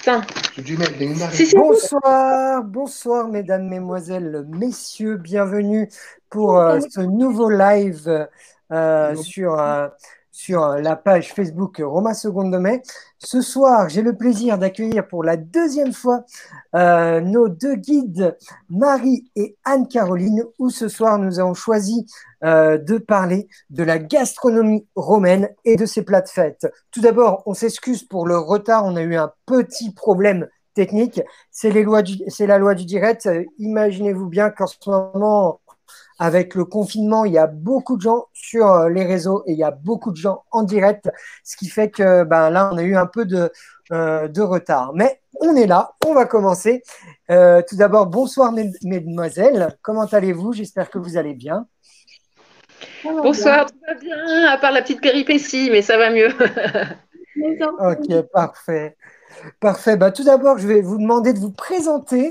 ça. Si, si. Bonsoir, bonsoir mesdames, mesdemoiselles, messieurs, bienvenue pour ce nouveau live sur la page Facebook Roma Seconde de Mai. Ce soir, j'ai le plaisir d'accueillir pour la deuxième fois nos deux guides, Marie et Anne-Caroline, où ce soir nous avons choisi de parler de la gastronomie romaine et de ses plats de fête. Tout d'abord, on s'excuse pour le retard, on a eu un petit problème technique, c'est la loi du direct. Imaginez-vous bien qu'en ce moment, avec le confinement, il y a beaucoup de gens sur les réseaux et il y a beaucoup de gens en direct, ce qui fait que là, on a eu un peu de retard. Mais on est là, on va commencer. Tout d'abord, bonsoir mesdemoiselles, comment allez-vous? J'espère que vous allez bien. Bonsoir, tout va bien, à part la petite péripétie, mais ça va mieux. Ok, parfait. Parfait. Tout d'abord, je vais vous demander de vous présenter,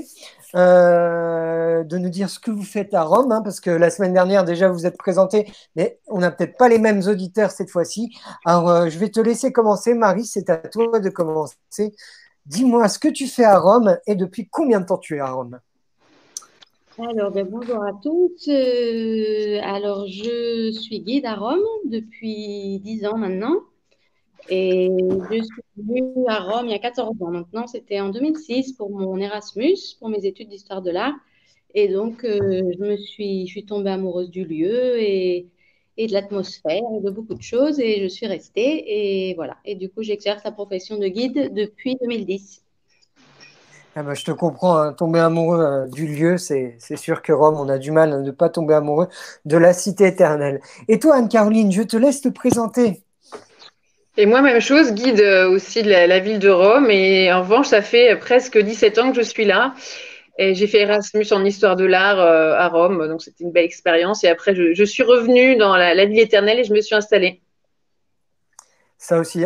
de nous dire ce que vous faites à Rome, hein, parce que la semaine dernière, déjà, vous êtes présenté, mais on n'a peut-être pas les mêmes auditeurs cette fois-ci. Alors, je vais te laisser commencer. Marie, c'est à toi de commencer. Dis-moi ce que tu fais à Rome et depuis combien de temps tu es à Rome? Alors, bonjour à tous. Alors, je suis guide à Rome depuis 10 ans maintenant. Et je suis venue à Rome il y a 14 ans maintenant. C'était en 2006 pour mon Erasmus, pour mes études d'histoire de l'art. Et donc, je suis tombée amoureuse du lieu et de l'atmosphère et de beaucoup de choses. Et je suis restée. Et voilà. Et du coup, j'exerce la profession de guide depuis 2010. Je te comprends, hein, tomber amoureux du lieu, c'est sûr que Rome, on a du mal à ne pas tomber amoureux de la cité éternelle. Et toi, Anne-Caroline, je te laisse te présenter. Et moi, même chose, guide aussi de la ville de Rome. Et en revanche, ça fait presque 17 ans que je suis là. Et j'ai fait Erasmus en histoire de l'art à Rome. Donc, c'était une belle expérience. Et après, je suis revenue dans la ville éternelle et je me suis installée. Ça aussi,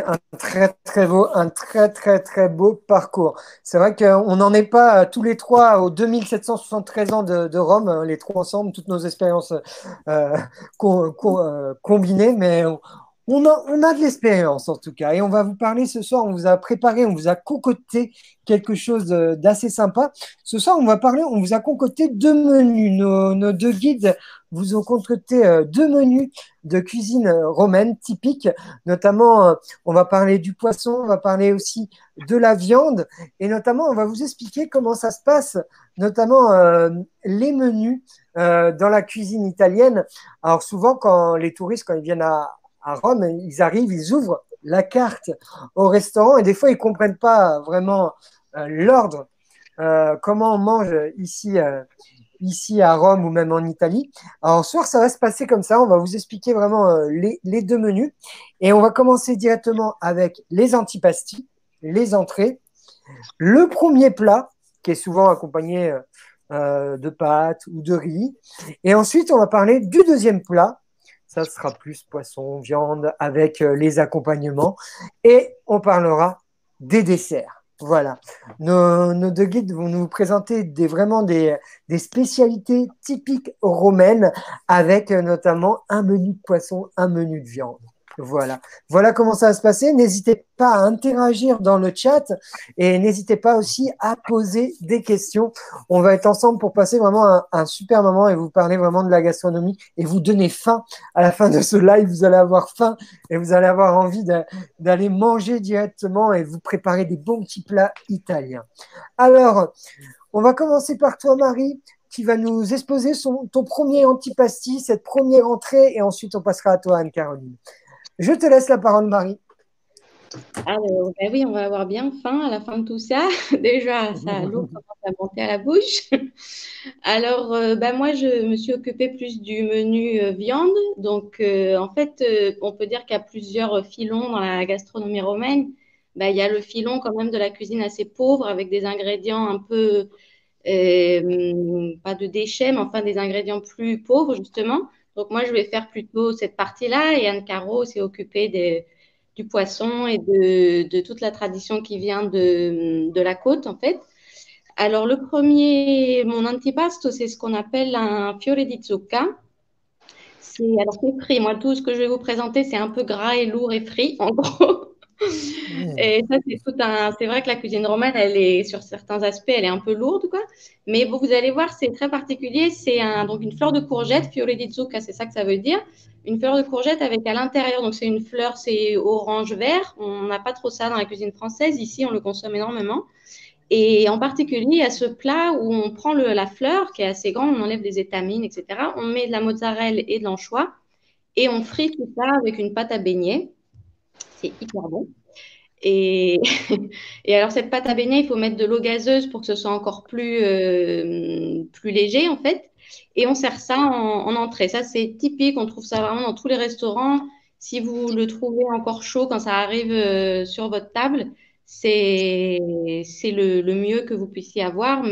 un très beau parcours. C'est vrai qu'on n'en est pas tous les trois aux 2773 ans de Rome, hein, les trois ensemble, toutes nos expériences euh, combinées, mais on a de l'expérience en tout cas. Et on va vous parler ce soir, on vous a préparé, on vous a concocté quelque chose d'assez sympa. Ce soir, on vous a concocté deux menus. Nos deux guides vous ont concocté deux menus de cuisine romaine typique. Notamment, on va parler du poisson, on va parler aussi de la viande et notamment, on va vous expliquer comment ça se passe, notamment les menus dans la cuisine italienne. Alors souvent, quand les touristes, quand ils viennent à Rome, ils arrivent, ils ouvrent la carte au restaurant et des fois, ils ne comprennent pas vraiment l'ordre, comment on mange ici à Rome ou même en Italie. Alors, ce soir, ça va se passer comme ça. On va vous expliquer vraiment les deux menus. Et on va commencer directement avec les antipasti, les entrées. Le premier plat, qui est souvent accompagné de pâtes ou de riz. Et ensuite, on va parler du deuxième plat. Ça sera plus poisson, viande avec les accompagnements. Et on parlera des desserts. Voilà. Nos deux guides vont nous présenter vraiment des spécialités typiques romaines avec notamment un menu de poisson, un menu de viande. Voilà. Voilà comment ça va se passer. N'hésitez pas à interagir dans le chat et n'hésitez pas aussi à poser des questions. On va être ensemble pour passer vraiment un super moment et vous parler vraiment de la gastronomie et vous donner faim. À la fin de ce live, vous allez avoir faim et vous allez avoir envie d'aller manger directement et vous préparer des bons petits plats italiens. Alors, on va commencer par toi, Marie, qui va nous exposer ton premier antipasti, cette première entrée, et ensuite on passera à toi, Anne-Caroline. Je te laisse la parole, Marie. Alors, oui, on va avoir bien faim à la fin de tout ça. Déjà, ça l'eau commence à monter à la bouche. Alors, moi, je me suis occupée plus du menu viande. Donc, en fait, on peut dire qu'il y a plusieurs filons dans la gastronomie romaine. Il y a le filon quand même de la cuisine assez pauvre avec des ingrédients un peu, pas de déchets, mais enfin des ingrédients plus pauvres, justement. Donc, moi, je vais faire plutôt cette partie-là et Anne Caro s'est occupée du poisson et de toute la tradition qui vient de la côte, en fait. Alors, mon antipasto, c'est ce qu'on appelle un fiore di zucca. Alors, c'est frit. Moi, tout ce que je vais vous présenter, c'est un peu gras et lourd et frit, en gros. Mm. Et ça, c'est vrai que la cuisine romaine, elle est, sur certains aspects, elle est un peu lourde, quoi. Mais bon, vous allez voir, c'est très particulier. Donc une fleur de courgette, fiore di zucca, c'est ça que ça veut dire. Une fleur de courgette avec à l'intérieur, donc c'est une fleur, c'est orange-vert. On n'a pas trop ça dans la cuisine française. Ici, on le consomme énormément. Et en particulier, il y a ce plat où on prend la fleur, qui est assez grande, on enlève des étamines, etc. On met de la mozzarella et de l'anchois et on frit tout ça avec une pâte à beignet. C'est hyper bon. Et, et alors, cette pâte à beignet, il faut mettre de l'eau gazeuse pour que ce soit encore plus léger, en fait. Et on sert ça en entrée. Ça, c'est typique. On trouve ça vraiment dans tous les restaurants. Si vous le trouvez encore chaud quand ça arrive sur votre table, c'est le mieux que vous puissiez avoir.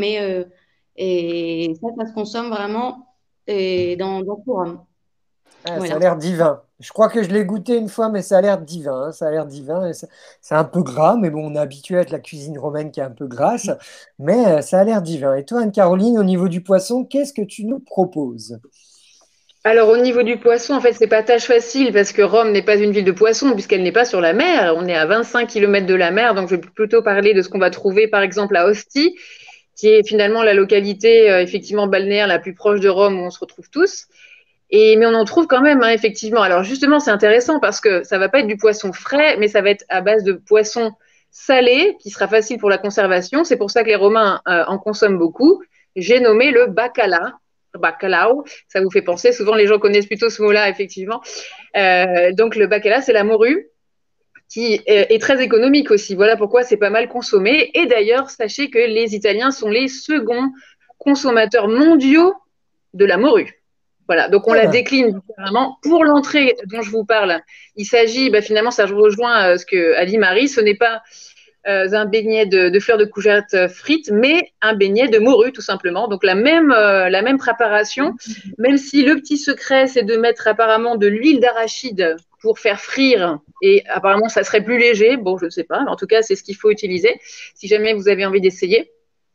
Et ça se consomme vraiment dans tout Rome. Ah, ça a Voilà. l'air divin. Je crois que je l'ai goûté une fois, mais ça a l'air divin, hein. Ça a l'air divin. Et c'est un peu gras, mais bon, on est habitué avec la cuisine romaine qui est un peu grasse. Mais ça a l'air divin. Et toi, Anne-Caroline, au niveau du poisson, qu'est-ce que tu nous proposes? Alors, au niveau du poisson, en fait, c'est pas tâche facile parce que Rome n'est pas une ville de poissons puisqu'elle n'est pas sur la mer. On est à 25 kilomètres de la mer, donc je vais plutôt parler de ce qu'on va trouver, par exemple, à Ostie, qui est finalement la localité, effectivement, balnéaire la plus proche de Rome où on se retrouve tous. Mais on en trouve quand même, hein, effectivement. Alors, justement, c'est intéressant parce que ça va pas être du poisson frais, mais ça va être à base de poisson salé, qui sera facile pour la conservation. C'est pour ça que les Romains en consomment beaucoup. J'ai nommé le bacala. Bacalao, ça vous fait penser. Souvent, les gens connaissent plutôt ce mot-là, effectivement. Donc, le bacala, c'est la morue qui est très économique aussi. Voilà pourquoi c'est pas mal consommé. Et d'ailleurs, sachez que les Italiens sont les seconds consommateurs mondiaux de la morue. Voilà, donc on la Ah, décline différemment. Pour l'entrée dont je vous parle, il s'agit, finalement, ça rejoint ce que a dit Marie, ce n'est pas un beignet de fleurs de courgette frites, mais un beignet de morue, tout simplement. Donc la même préparation, même si le petit secret, c'est de mettre apparemment de l'huile d'arachide pour faire frire, et apparemment ça serait plus léger. Bon, je ne sais pas, mais en tout cas, c'est ce qu'il faut utiliser si jamais vous avez envie d'essayer.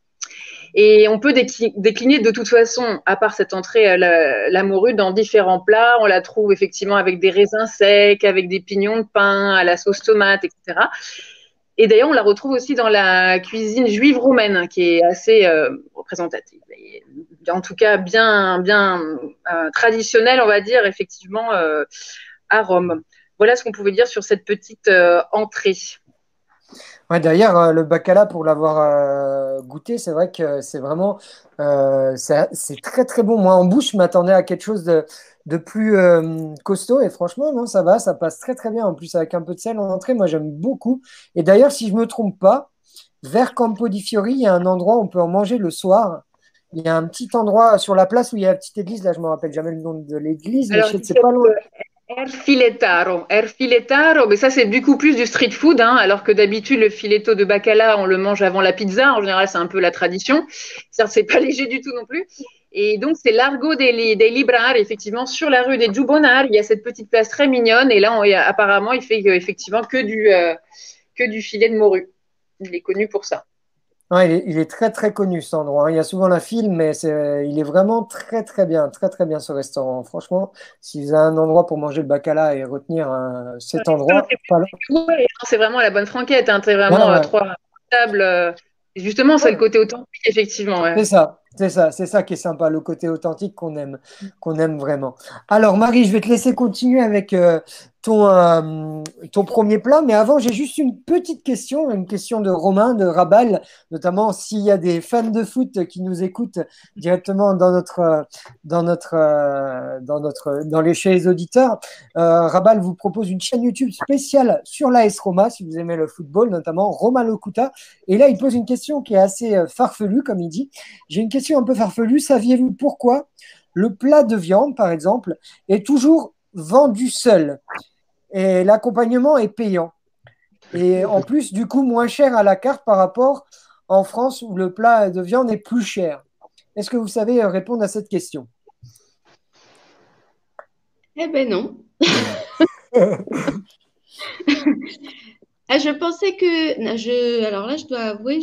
Et on peut décliner de toute façon, à part cette entrée, la morue dans différents plats. On la trouve effectivement avec des raisins secs, avec des pignons de pain, à la sauce tomate, etc. Et d'ailleurs, on la retrouve aussi dans la cuisine juive romaine, qui est assez représentative. Et, en tout cas, bien traditionnelle, on va dire, effectivement, à Rome. Voilà ce qu'on pouvait dire sur cette petite entrée. ouais, d'ailleurs, le bacala, pour l'avoir goûté, c'est vrai que c'est vraiment c'est très très bon. Moi, en bouche, je m'attendais à quelque chose de plus costaud et franchement, non, ça va, ça passe très très bien. En plus, avec un peu de sel en entrée, moi j'aime beaucoup. Et d'ailleurs, si je me trompe pas, vers Campo di Fiori, il y a un endroit où on peut en manger le soir. Il y a un petit endroit sur la place où il y a la petite église. Là, je me rappelle jamais le nom de l'église, mais je Alors, sais que c'est pas loin. Erfiletaro, mais ça c'est beaucoup plus du street food, hein, alors que d'habitude le filetto de bacala on le mange avant la pizza. En général, c'est un peu la tradition. Certes, c'est pas léger du tout non plus. Et donc c'est Largo dei Librari, effectivement, sur la rue des Giubonari. Il y a cette petite place très mignonne. Et là, apparemment, il fait effectivement que du filet de morue. Il est connu pour ça. Ouais, il est très très connu cet endroit, hein. Il y a souvent la file, mais il est vraiment très très bien ce restaurant. Franchement, si vous avez un endroit pour manger le bacala et retenir cet endroit, pas loin. C'est vraiment la bonne franquette, hein. C'est Ouais, vraiment ouais. trois tables. Justement, c'est le Ouais, côté authentique, effectivement. Ouais. c'est ça qui est sympa, le côté authentique qu'on aime vraiment. Alors Marie, je vais te laisser continuer avec ton premier plat, mais avant, j'ai juste une question de Romain, de Rabal, notamment s'il y a des fans de foot qui nous écoutent directement chez les auditeurs. Rabal vous propose une chaîne YouTube spéciale sur l'AS Roma, si vous aimez le football, notamment Roma Locuta. Et là, il pose une question qui est assez farfelue, comme il dit. J'ai une question un peu farfelue. Saviez-vous pourquoi le plat de viande, par exemple, est toujours vendu seul et l'accompagnement est payant? Et en plus, du coup, moins cher à la carte par rapport en France où le plat de viande est plus cher. Est-ce que vous savez répondre à cette question? Eh ben non. Ah, je pensais que. Alors là, je dois avouer,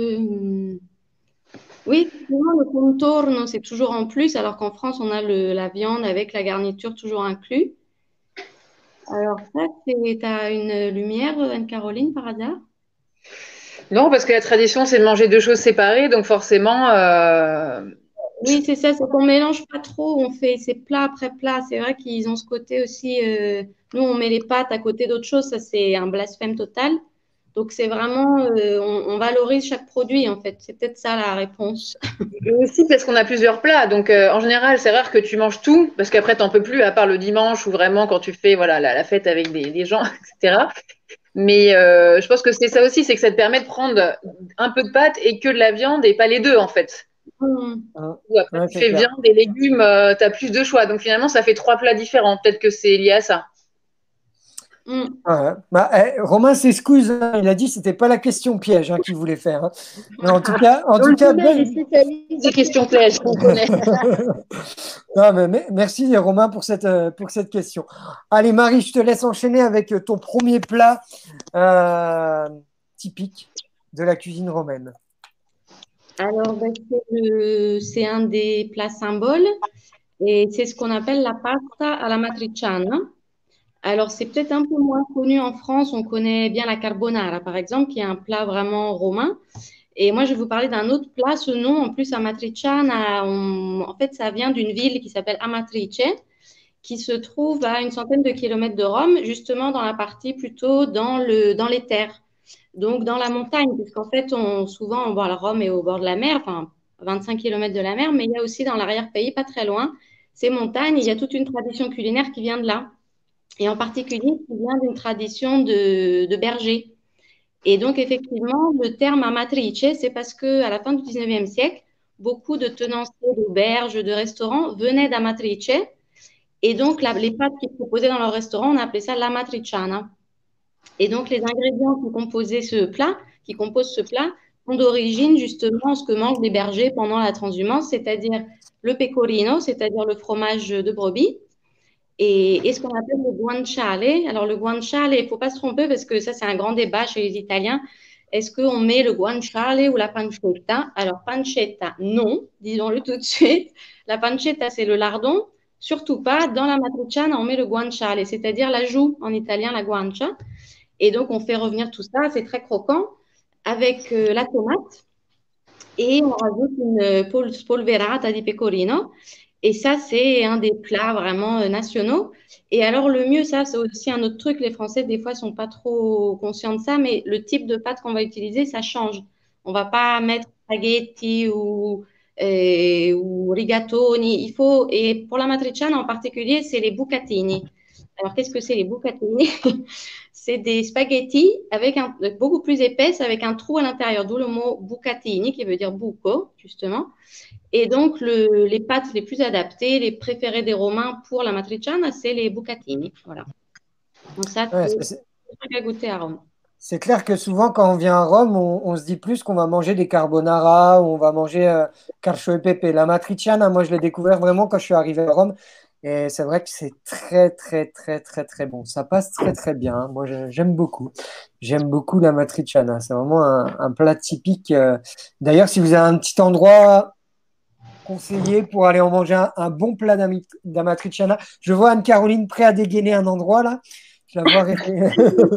oui, effectivement, le contorno, c'est toujours en plus, alors qu'en France, on a la viande avec la garniture toujours inclus. Alors ça, t'as une lumière, Anne-Caroline, par hasard? Non, parce que la tradition, c'est de manger deux choses séparées, donc forcément, Oui, c'est ça, c'est qu'on mélange pas trop, on fait ces plats après plats. C'est vrai qu'ils ont ce côté aussi, nous on met les pâtes à côté d'autres choses, ça c'est un blasphème total. Donc c'est vraiment, on valorise chaque produit en fait. C'est peut-être ça la réponse. et aussi parce qu'on a plusieurs plats. Donc, en général, c'est rare que tu manges tout, parce qu'après, t'en peux plus, à part le dimanche ou vraiment quand tu fais voilà, la fête avec des gens, etc. Mais je pense que c'est ça aussi, c'est que ça te permet de prendre un peu de pâtes et que de la viande et pas les deux, en fait. Hum, Hein. Ou après, Ouais, tu c'est fais clair. viande et légumes, tu as plus de choix. Donc, finalement, ça fait trois plats différents. Peut-être que c'est lié à ça. hum. Ouais. Bah, Romain s'excuse, hein. Il a dit que c'était pas la question piège hein, qu'il voulait faire, hein. Mais en On tout le cas, connaît, il est spécialiste des questions pièges, on connaît. Non, merci Romain pour cette question. Allez Marie, je te laisse enchaîner avec ton premier plat euh, typique de la cuisine romaine. Alors ben, c'est un des plats symboles et c'est ce qu'on appelle la pasta alla matriciana. Alors, c'est peut-être un peu moins connu en France. On connaît bien la carbonara, par exemple, qui est un plat vraiment romain. Et moi, je vais vous parler d'un autre plat. Ce nom, en plus, Amatriciana, en fait, ça vient d'une ville qui s'appelle Amatrice, qui se trouve à une centaine de kilomètres de Rome, justement dans la partie plutôt dans les terres, donc dans la montagne, puisqu'en fait, souvent, Rome est au bord de la mer, enfin, 25 kilomètres de la mer, mais il y a aussi dans l'arrière-pays, pas très loin, ces montagnes, il y a toute une tradition culinaire qui vient de là et en particulier qui vient d'une tradition de berger. Et donc, effectivement, le terme amatrice, c'est parce que à la fin du 19e siècle, beaucoup de tenanciers d'auberges, de restaurants venaient d'Amatrice. Et donc, les pâtes qu'ils proposaient dans leur restaurant, on appelait ça l'amatriciana. Et donc, les ingrédients qui composent ce plat, sont d'origine justement ce que mangent les bergers pendant la transhumance, c'est-à-dire le pecorino, c'est-à-dire le fromage de brebis, et ce qu'on appelle le guanciale. Alors, le guanciale, il ne faut pas se tromper parce que ça, c'est un grand débat chez les Italiens. Est-ce qu'on met le guanciale ou la pancetta? Alors, pancetta, non, disons-le tout de suite. La pancetta, c'est le lardon. Surtout pas. Dans la matriciana, on met le guanciale, c'est-à-dire la joue en italien, la guancia. Et donc, on fait revenir tout ça. C'est très croquant avec la tomate et on rajoute une spolverata di pecorino. Et ça, c'est un des plats vraiment nationaux. Et alors, le mieux, ça, c'est aussi un autre truc. Les Français, des fois, sont pas trop conscients de ça, mais le type de pâte qu'on va utiliser, ça change. On va pas mettre spaghetti ou rigatoni. Et pour la matriciana en particulier, c'est les bucatini. Alors, qu'est-ce que c'est les bucatini? C'est des spaghettis beaucoup plus épaisses avec un trou à l'intérieur, d'où le mot bucatini qui veut dire buco, justement. Et donc, les pâtes les plus adaptées, les préférées des Romains pour la matriciana, c'est les bucatini. Voilà. Donc, ça, Ouais, c'est à goûter à Rome. c'est clair que souvent, quand on vient à Rome, on se dit plus qu'on va manger des carbonara ou on va manger cacio e pepe. La matriciana, moi, je l'ai découvert vraiment quand je suis arrivé à Rome. Et c'est vrai que c'est très, très, très, très, très bon. Ça passe très, très bien, hein. Moi, j'aime beaucoup. J'aime beaucoup la matriciana. C'est vraiment un plat typique. D'ailleurs, si vous avez un petit endroit conseillé pour aller en manger un bon plat d'amatriciana, je vois Anne-Caroline prêt à dégainer un endroit là. Je la vois rêver.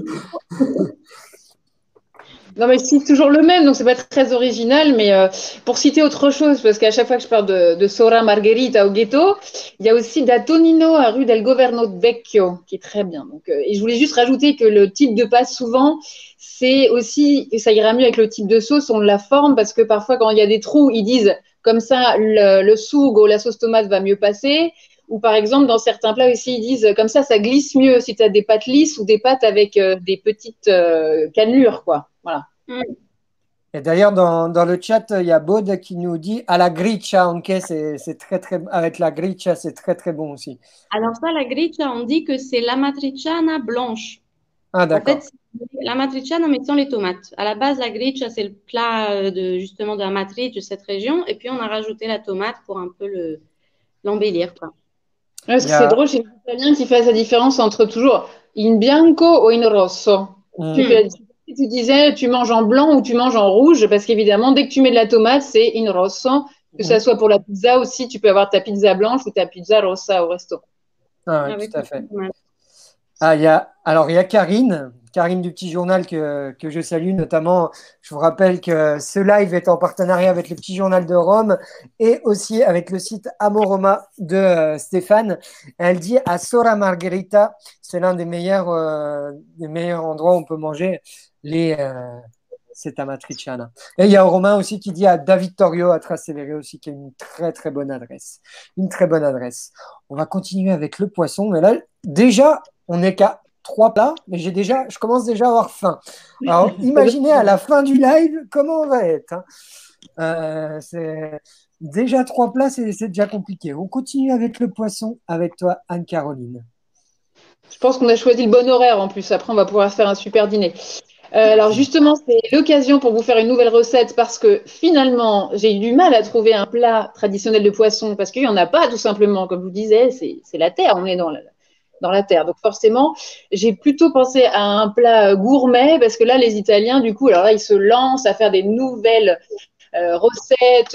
Non, mais c'est toujours le même, donc c'est pas très original. Mais pour citer autre chose, parce qu'à chaque fois que je parle de Sora Margherita au ghetto, il y a aussi Da Tonino à rue del Governo Vecchio, qui est très bien. Donc, et je voulais juste rajouter que le type de pâte, souvent, c'est aussi, et ça ira mieux avec le type de sauce, on la forme, parce que parfois, quand il y a des trous, ils disent comme ça, le sugo, la sauce tomate va mieux passer. Ou par exemple, dans certains plats aussi, ils disent comme ça glisse mieux si tu as des pâtes lisses ou des pâtes avec des petites cannelures, quoi. Voilà. Mm. Et d'ailleurs, dans le chat, il y a Baud qui nous dit à la griccia, anche, c'est très, très, avec la griccia, c'est très, très bon aussi. Alors ça, la griccia, on dit que c'est la matriciana blanche. Ah, En fait, d'accord. c'est la matriciana, mais sans les tomates. À la base, la griccia, c'est le plat justement de la matrice de cette région. Et puis, on a rajouté la tomate pour un peu l'embellir, quoi. Ouais, parce Il que y c'est a, drôle, c'est l'Italien qui fait la différence entre toujours in bianco ou in rosso. Tu hmm, fais, si tu disais tu manges en blanc ou tu manges en rouge, parce qu'évidemment, dès que tu mets de la tomate, c'est in rosso. Que ça hmm. soit pour la pizza aussi, tu peux avoir ta pizza blanche ou ta pizza rossa au resto. Ah, ouais, Avec tout à la fait. tomate. Ah, alors, il y a Karine du Petit Journal que je salue notamment. Je vous rappelle que ce live est en partenariat avec le Petit Journal de Rome et aussi avec le site Amoroma de Stéphane. Elle dit à Sora Margherita, c'est l'un des meilleurs endroits où on peut manger les cette amatriciana. Et il y a Romain aussi qui dit à David Torio à Trastevere aussi, qui est une très très bonne adresse. Une très bonne adresse. On va continuer avec le poisson, mais là, déjà, on n'est qu'à 3 plats, mais je commence déjà à avoir faim. Alors, imaginez à la fin du live comment on va être. Hein. C'est déjà 3 plats, c'est déjà compliqué. On continue avec le poisson avec toi, Anne-Caroline. Je pense qu'on a choisi le bon horaire en plus. Après, on va pouvoir se faire un super dîner. Alors justement, c'est l'occasion pour vous faire une nouvelle recette parce que finalement, j'ai eu du mal à trouver un plat traditionnel de poisson parce qu'il n'y en a pas tout simplement. Comme je vous disais, c'est la terre, on est dans la terre. Donc forcément, j'ai plutôt pensé à un plat gourmet parce que là, les Italiens, du coup, alors là, ils se lancent à faire des nouvelles recettes.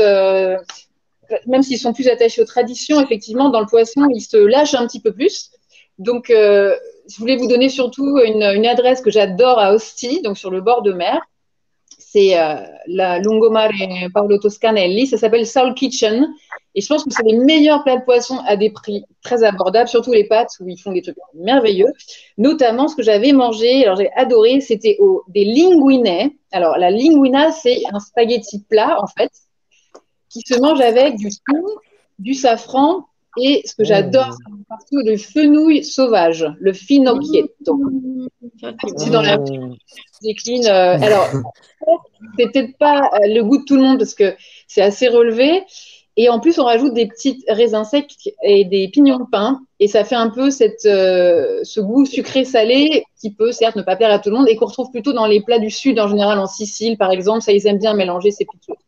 Même s'ils sont plus attachés aux traditions, effectivement, dans le poisson, ils se lâchent un petit peu plus. Donc, je voulais vous donner surtout une adresse que j'adore à Ostie, donc sur le bord de mer. C'est la Lungomare Paolo Toscanelli. Ça s'appelle Soul Kitchen. Et je pense que c'est les meilleurs plats de poisson à des prix très abordables, surtout les pâtes où ils font des trucs merveilleux. Notamment, ce que j'avais mangé, alors j'ai adoré, c'était des linguine. Alors, la linguina, c'est un spaghetti plat, en fait, qui se mange avec du thon, du safran et ce que j'adore, Mmh. c'est partout le fenouil sauvage, le finocchietto. Ça, c'est C'est bon. dans la Mmh. décline. Alors, c'est peut-être pas le goût de tout le monde parce que c'est assez relevé. Et en plus, on rajoute des petits raisins secs et des pignons de pain. Et ça fait un peu ce goût sucré-salé qui peut, certes, ne pas plaire à tout le monde et qu'on retrouve plutôt dans les plats du Sud, en général en Sicile, par exemple. Ça, ils aiment bien mélanger ces petites choses.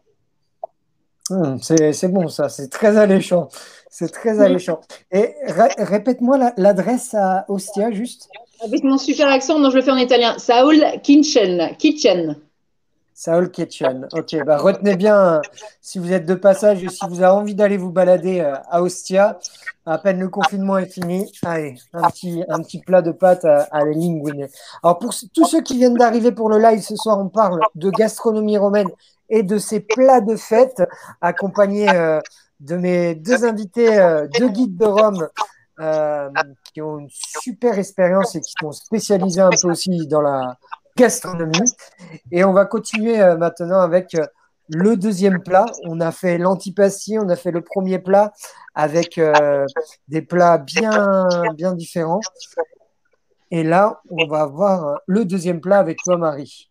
C'est bon ça, c'est très alléchant. C'est très alléchant. Et répète-moi l'adresse à Ostia, juste. Avec mon super accent, non, je le fais en italien. Saul Kitchen. Kitchen. Saul Kitchen. Ok, bah retenez bien, si vous êtes de passage et si vous avez envie d'aller vous balader à Ostia, à peine le confinement est fini, allez, un petit plat de pâtes à la linguine. Alors pour tous ceux qui viennent d'arriver pour le live ce soir, on parle de gastronomie romaine et de ces plats de fête, accompagnés de mes 2 invités, 2 guides de Rome, euh, qui ont une super expérience et qui sont spécialisés un peu aussi dans la gastronomie. Et on va continuer maintenant avec le deuxième plat. On a fait l'antipasti, on a fait le premier plat avec des plats bien différents. Et là, on va voir le deuxième plat avec toi, Marie.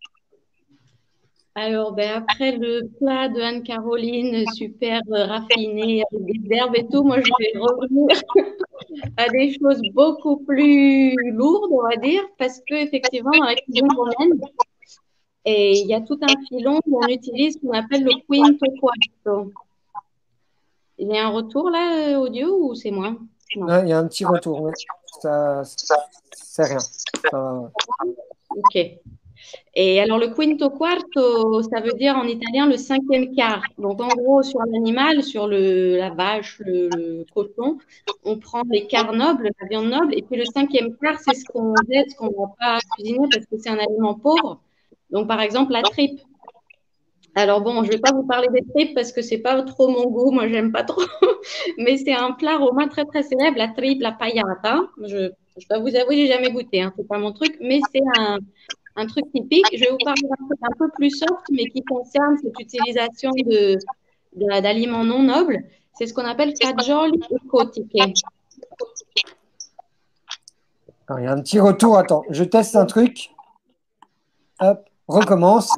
Alors, ben, après le plat de Anne-Caroline, super raffiné, avec des herbes et tout, moi, je vais revenir à des choses beaucoup plus lourdes, on va dire, parce que effectivement, dans la cuisine romaine, et il y a tout un filon où on utilise ce qu'on appelle le quinto quarto. Il y a un retour là, audio, ou c'est moi? Non. Il y a un petit retour, oui. Ça, c'est rien. Ok. Et alors, le quinto quarto, ça veut dire en italien le cinquième quart. Donc, en gros, sur l'animal, sur la vache, le cochon, on prend les quarts nobles, la viande noble, et puis le cinquième quart, c'est ce qu'on jette, ce qu'on ne va pas cuisiner parce que c'est un aliment pauvre. Donc, par exemple, la tripe. Alors bon, je ne vais pas vous parler des tripes parce que c'est pas trop mon goût, moi j'aime pas trop, mais c'est un plat romain très très célèbre, la tripe, la paillata. Je dois vous avouer, j'ai jamais goûté, hein, c'est pas mon truc, mais c'est un truc typique. Je vais vous parler d'un truc un peu plus soft, mais qui concerne cette utilisation d'aliments non nobles. C'est ce qu'on appelle fagioli e cotiche. Alors, il y a un petit retour. Attends, je teste un truc. Hop, recommence.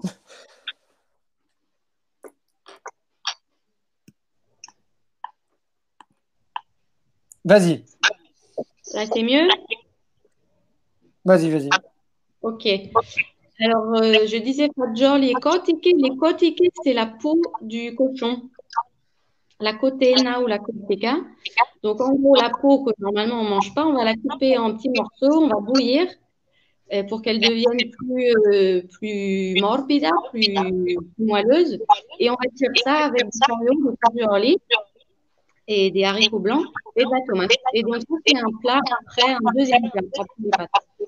Vas-y, Là, c'est mieux? vas-y. Ok. Alors, je disais fagioli e cotiche. Les cotiches, c'est la peau du cochon, la cotena ou la coteca. Donc, en gros, la peau que normalement on ne mange pas, on va la couper en petits morceaux, on va bouillir pour qu'elle devienne plus morbida, plus moelleuse. Et on va cuire ça avec du chariot, du fagioli. et des haricots blancs et de la tomate. Et donc, ça, c'est un plat après, un deuxième plat après les pâtes.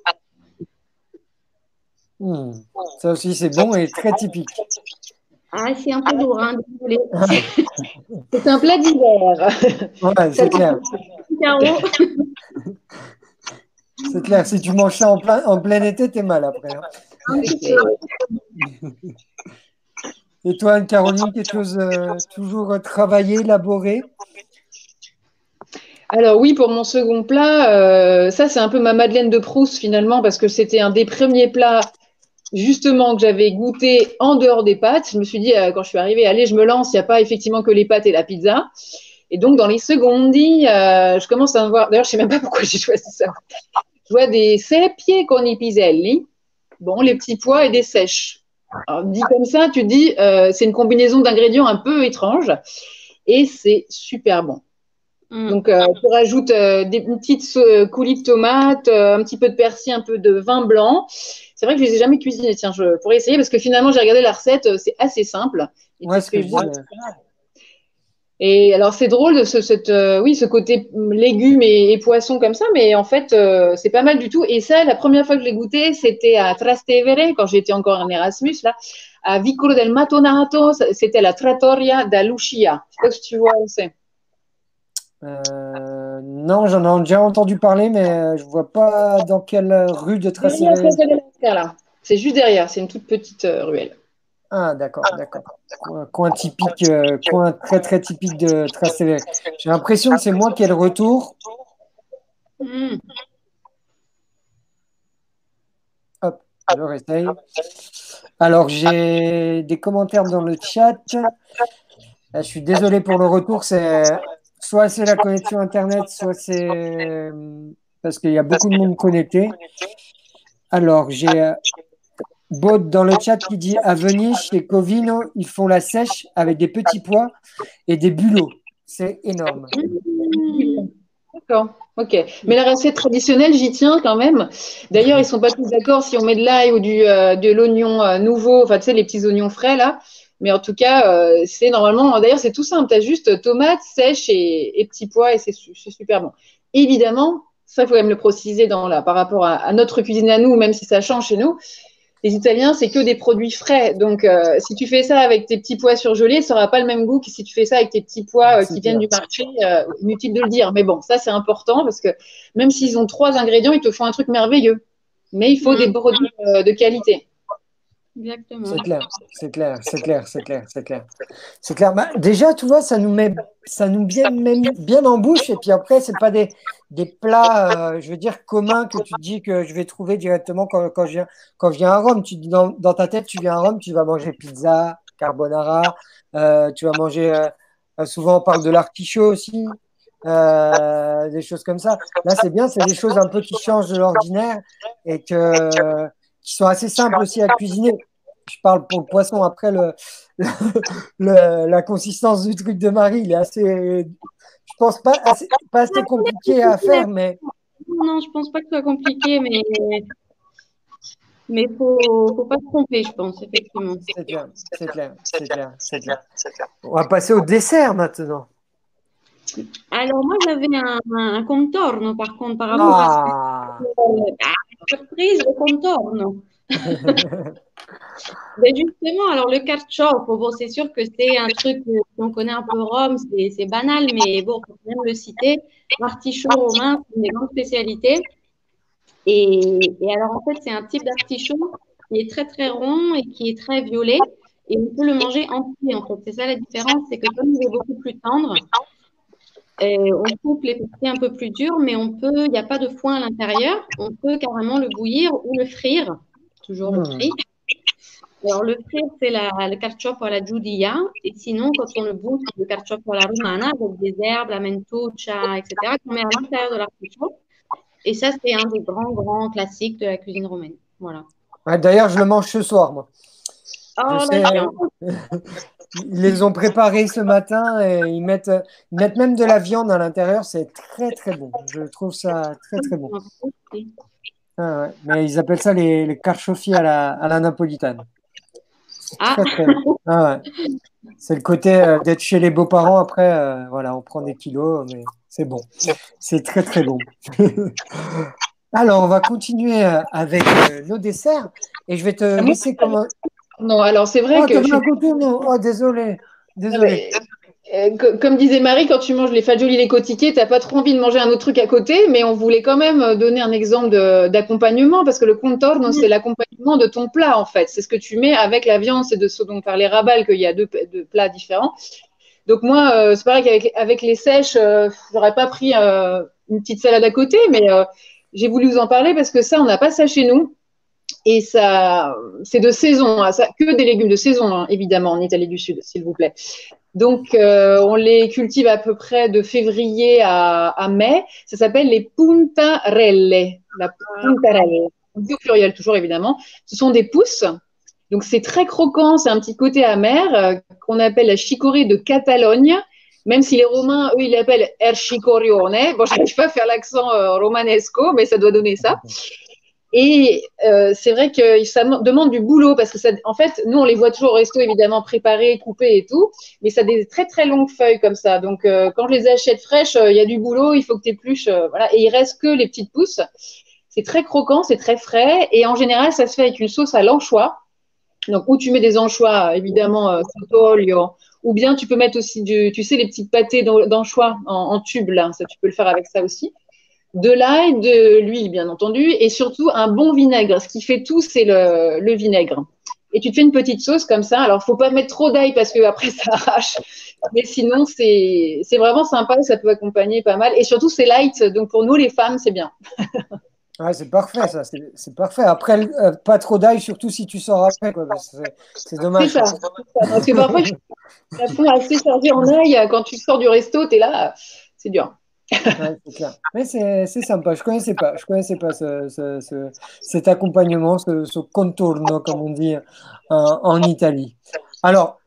Ça aussi, c'est bon et très typique. Ah, c'est un peu lourd, hein, désolé. C'est un plat d'hiver. Ouais, c'est clair. Caro. C'est clair. Si tu manges ça en plein été, t'es mal après. Hein. Un petit peu. Et toi, Anne-Caroline, quelque chose toujours travaillé, élaboré? Alors oui, pour mon second plat, ça c'est un peu ma Madeleine de Proust finalement, parce que c'était un des premiers plats justement que j'avais goûté en dehors des pâtes. Je me suis dit, quand je suis arrivée, allez, je me lance, il n'y a pas effectivement que les pâtes et la pizza. Et donc dans les secondi, je commence à voir, d'ailleurs je ne sais même pas pourquoi j'ai choisi ça. Je vois des seppie con i piselli, bon, les petits pois et des sèches. Alors, dit comme ça, tu te dis, c'est une combinaison d'ingrédients un peu étrange et c'est super bon. Donc, tu rajoutes une petite coulis de tomates, un petit peu de persil, un peu de vin blanc. C'est vrai que je ne les ai jamais cuisinés. Tiens, je pourrais essayer parce que finalement, j'ai regardé la recette, c'est assez simple. Et Ouais, tu ce que fais je juste. disais. Et alors, c'est drôle de ce côté légumes et poissons comme ça, mais en fait, c'est pas mal du tout. Et ça, la première fois que je l'ai goûté, c'était à Trastevere, quand j'étais encore en Erasmus, là, à Vicolo del Matonato, c'était la Trattoria da Lucia. Je sais pas si tu vois où c'est. Non, j'en ai déjà entendu parler, mais je vois pas dans quelle rue de Derrière la Trastevere. Piazza della Scala. C'est juste derrière, c'est une toute petite ruelle. Ah, d'accord, d'accord. Coin typique, coin très très typique de Trastevere. J'ai l'impression que c'est moi qui ai le retour. Mm. Hop, je réessaye. Alors, j'ai des commentaires dans le chat. Je suis désolé pour le retour. Soit c'est la connexion Internet, soit c'est parce qu'il y a beaucoup de monde connecté. Alors, j'ai Baud dans le chat qui dit à Venise, chez Covino, ils font la sèche avec des petits pois et des bulots. C'est énorme. Mm. D'accord, ok. Mais la recette traditionnelle, j'y tiens quand même. D'ailleurs, ils sont pas tous d'accord si on met de l'ail ou de l'oignon nouveau, enfin, tu sais, les petits oignons frais là. Mais en tout cas, c'est normalement, d'ailleurs, c'est tout simple. Tu as juste tomates sèches et petits pois et c'est super bon. Évidemment, ça, il faut quand même le préciser par rapport à notre cuisine à nous, même si ça change chez nous. Les Italiens, c'est que des produits frais. Donc, si tu fais ça avec tes petits pois surgelés, ça n'aura pas le même goût que si tu fais ça avec tes petits pois C'est qui viennent clair. du marché. Inutile de le dire. Mais bon, ça, c'est important parce que même s'ils ont 3 ingrédients, ils te font un truc merveilleux. Mais il faut des produits de qualité. Exactement. C'est clair, c'est clair, c'est clair, c'est clair, c'est clair. C'est clair. Bah, déjà, tu vois, ça nous met bien en bouche. Et puis après, c'est pas des plats, je veux dire, communs que tu te dis que je vais trouver directement quand je viens à Rome. Tu, dans ta tête, tu viens à Rome, tu vas manger pizza, carbonara, tu vas manger, souvent on parle de l'artichaut aussi, des choses comme ça. Là, c'est bien, c'est des choses un peu qui changent de l'ordinaire et qui sont assez simples aussi à cuisiner. Je parle pour le poisson. Après, la consistance du truc de Marie, il est assez, je pense pas assez compliqué à faire, mais Non, je pense pas que ce soit compliqué, mais faut pas se tromper, je pense, effectivement. c'est clair, c'est clair, c'est clair, c'est clair. On va passer au dessert maintenant. Alors moi, j'avais un contorno, par contre, par rapport à ce que... Ah, surprise, le contorno. Ben justement, alors le carciofo, bon, c'est sûr que c'est un truc qu'on connaît un peu Rome, c'est banal, mais bon, faut quand même le citer. L'artichaut romain, c'est une des grandes spécialités. Et alors, en fait, c'est un type d'artichaut qui est très, très rond et qui est très violet. Et on peut le manger entier, en fait. C'est ça la différence, c'est que comme il est beaucoup plus tendre, on coupe les parties un peu plus dures, mais il n'y a pas de foin à l'intérieur. On peut carrément le bouillir ou le frire. Toujours le hmm. frire. Alors, le frire, c'est le carciofo alla giudia. Et sinon, quand on le bouffe, c'est le carciofo alla romana, avec des herbes, la mentuccia, etc., qu'on met à l'intérieur de l'artichaut. Et ça, c'est un des grands, grands classiques de la cuisine romaine. Voilà. Ouais, d'ailleurs, je le mange ce soir, moi. Je Oh, la sais, chance. ils les ont préparés ce matin et ils mettent même de la viande à l'intérieur. C'est très, très bon. Je trouve ça très, très bon. Ah ouais. Mais ils appellent ça les carchofis à la napolitaine. Ah, Très, très. Ah ouais. C'est le côté d'être chez les beaux-parents. Après, voilà, on prend des kilos, mais c'est bon. C'est très, très bon. Alors, on va continuer avec nos desserts. Et je vais te Moi, laisser comme. non, alors c'est vrai Oh, que t'as je vu suis. un côté, non? Oh, désolé. Ah Désolé. ben, comme disait Marie, quand tu manges les fagioli, les côtiquets, t'as pas trop envie de manger un autre truc à côté, mais on voulait quand même donner un exemple d'accompagnement parce que le contorno, c'est l'accompagnement de ton plat en fait. C'est ce que tu mets avec la viande, c'est de ce dont parlait Rabal qu'il y a deux plats différents. Donc moi, c'est pareil qu'avec les sèches, j'aurais pas pris une petite salade à côté, mais j'ai voulu vous en parler parce que ça, on n'a pas ça chez nous. Et ça, c'est de saison, hein, ça, que des légumes de saison, hein, évidemment, en Italie du Sud, s'il vous plaît. Donc, on les cultive à peu près de février à mai. Ça s'appelle les puntarelle. La puntarelle. On dit au pluriel, toujours évidemment. Ce sont des pousses. Donc, c'est très croquant. C'est un petit côté amer qu'on appelle la chicorée de Catalogne. Même si les Romains, eux, ils l'appellent ercicorione. Bon, je n'arrive pas à faire l'accent romanesco, mais ça doit donner ça. Et c'est vrai que ça demande du boulot parce que ça, en fait, nous on les voit toujours au resto évidemment préparés, coupés et tout, mais ça a des très très longues feuilles comme ça. Donc quand je les achète fraîches, il y a du boulot, il faut que tu épluches, voilà. Et il reste que les petites pousses. C'est très croquant, c'est très frais et en général ça se fait avec une sauce à l'anchois. Donc où tu mets des anchois évidemment sott'olio, ou bien tu peux mettre aussi tu sais les petites pâtés d'anchois en tube là, ça tu peux le faire avec ça aussi de l'ail, de l'huile, bien entendu, et surtout un bon vinaigre. Ce qui fait tout, c'est le vinaigre. Et tu te fais une petite sauce comme ça. Alors, faut pas mettre trop d'ail parce que après ça arrache. Mais sinon, c'est vraiment sympa. Ça peut accompagner pas mal. Et surtout, c'est light. Donc, pour nous, les femmes, c'est bien. Ouais, c'est parfait, ça. C'est parfait. Après, pas trop d'ail, surtout si tu sors après, quoi, parce que c'est C'est dommage. ça. Parce que parfois, je suis à fond assez chargée en ail. Quand tu sors du resto, tu es là. C'est dur. Ouais, c'est clair. Mais c'est sympa. Je connaissais pas. Je connaissais pas cet accompagnement, ce contorno, comme on dit en Italie. Alors,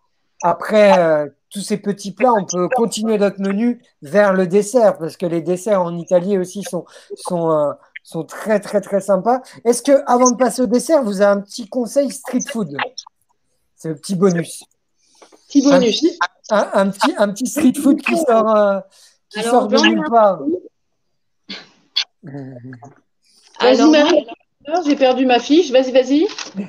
après tous ces petits plats, on peut continuer notre menu vers le dessert, parce que les desserts en Italie aussi sont très, très, très sympas. Est-ce que, avant de passer au dessert, vous avez un petit conseil street food? C'est le petit bonus. Petit Un bonus. petit, un petit street food qui alors sort de j'en ai nulle part. Vas-y, Alors, moi, Marie. J'ai perdu ma fiche. Vas-y, vas-y.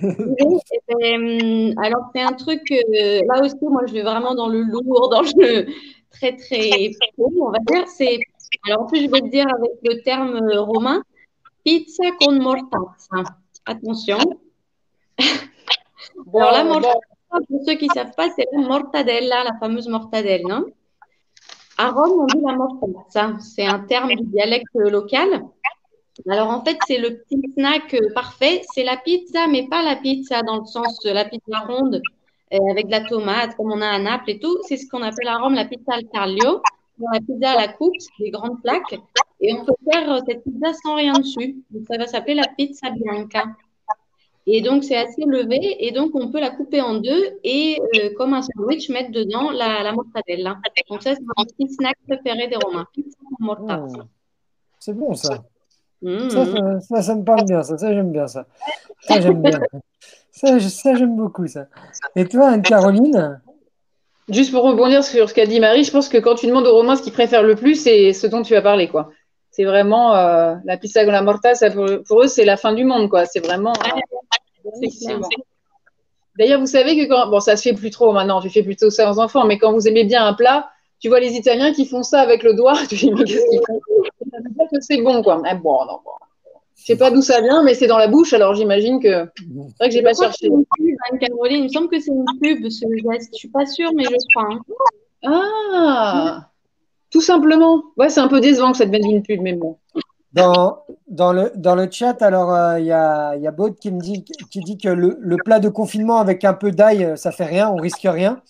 alors c'est un truc, là aussi, moi, je vais vraiment dans le lourd, dans le très, très pro, on va dire. Alors, en plus, je vais te dire avec le terme romain, pizza con mortazza. Attention. Alors, la Bon, bon. mortazza, pour ceux qui ne savent pas, c'est la mortadella, la fameuse mortadelle, hein. À Rome, on dit la mortazza. C'est un terme du dialecte local. Alors en fait, c'est le petit snack parfait. C'est la pizza, mais pas la pizza dans le sens de la pizza ronde avec de la tomate, comme on a à Naples et tout. C'est ce qu'on appelle à Rome la pizza al taglio. Dans la pizza à la coupe, c'est des grandes plaques. Et on peut faire cette pizza sans rien dessus. Donc ça va s'appeler la pizza bianca. Et donc c'est assez levé. Et donc on peut la couper en deux et comme un sandwich, mettre dedans la mortadella. Donc ça, c'est mon petit snack préféré des Romains. Pizza con mortazza. Oh, c'est bon, ça. Mmh. Ça me parle bien, ça j'aime bien ça. Ça, j'aime bien. Ça, j'aime beaucoup ça. Et toi, Anne-Caroline? Juste pour rebondir sur ce qu'a dit Marie, je pense que quand tu demandes aux Romains ce qu'ils préfèrent le plus, c'est ce dont tu as parlé, quoi. C'est vraiment la pizza con la morta, ça, pour eux, c'est la fin du monde, quoi. C'est vraiment C'est clair. bonissimo. D'ailleurs, vous savez que quand, bon, ça se fait plus trop maintenant, tu fais plutôt ça aux enfants, mais quand vous aimez bien un plat, tu vois les Italiens qui font ça avec le doigt, tu te dis, mais qu'est-ce qu'ils font? Ça veut dire que c'est bon, quoi. Ah, bon, non, bon. Je sais pas d'où ça vient, mais c'est dans la bouche, alors j'imagine que c'est vrai que j'ai Je pas crois que c'est cherché. une pub, Anne-Caroline. Il me semble que c'est une pub, ce geste. Je suis pas sûre, mais je crois, hein. Ah, tout simplement. Ouais, c'est un peu décevant que ça devienne une pub, mais bon. Dans le chat, alors il y a Baud qui dit que le plat de confinement avec un peu d'ail, ça fait rien, on risque rien.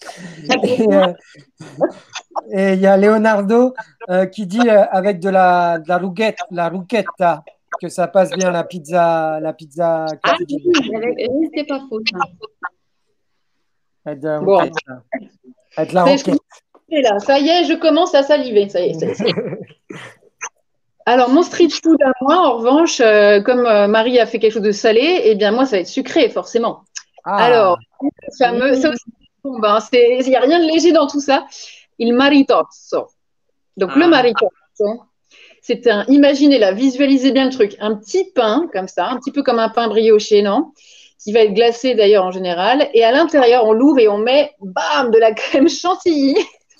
Et il y a Leonardo qui dit avec de la rouquetta, que ça passe bien la pizza Ah quotidienne. oui, c'était pas faux, ça. Avec de la Bon, rouquetta. Avec de la ça y est, roquette. là. Ça y est, je commence à saliver. Ça y est, ça y est, ça y est. Alors, mon street food à moi, en revanche, comme Marie a fait quelque chose de salé, eh bien, moi, ça va être sucré, forcément. Ah, Alors, fameux, ça aussi, bon, ben, il n'y a rien de léger dans tout ça. Il maritozzo. Donc, le maritozzo, imaginez là, visualisez bien le truc. Un petit pain, comme ça, un petit peu comme un pain brioché, non? Qui va être glacé d'ailleurs en général. Et à l'intérieur, on l'ouvre et on met, bam, de la crème chantilly.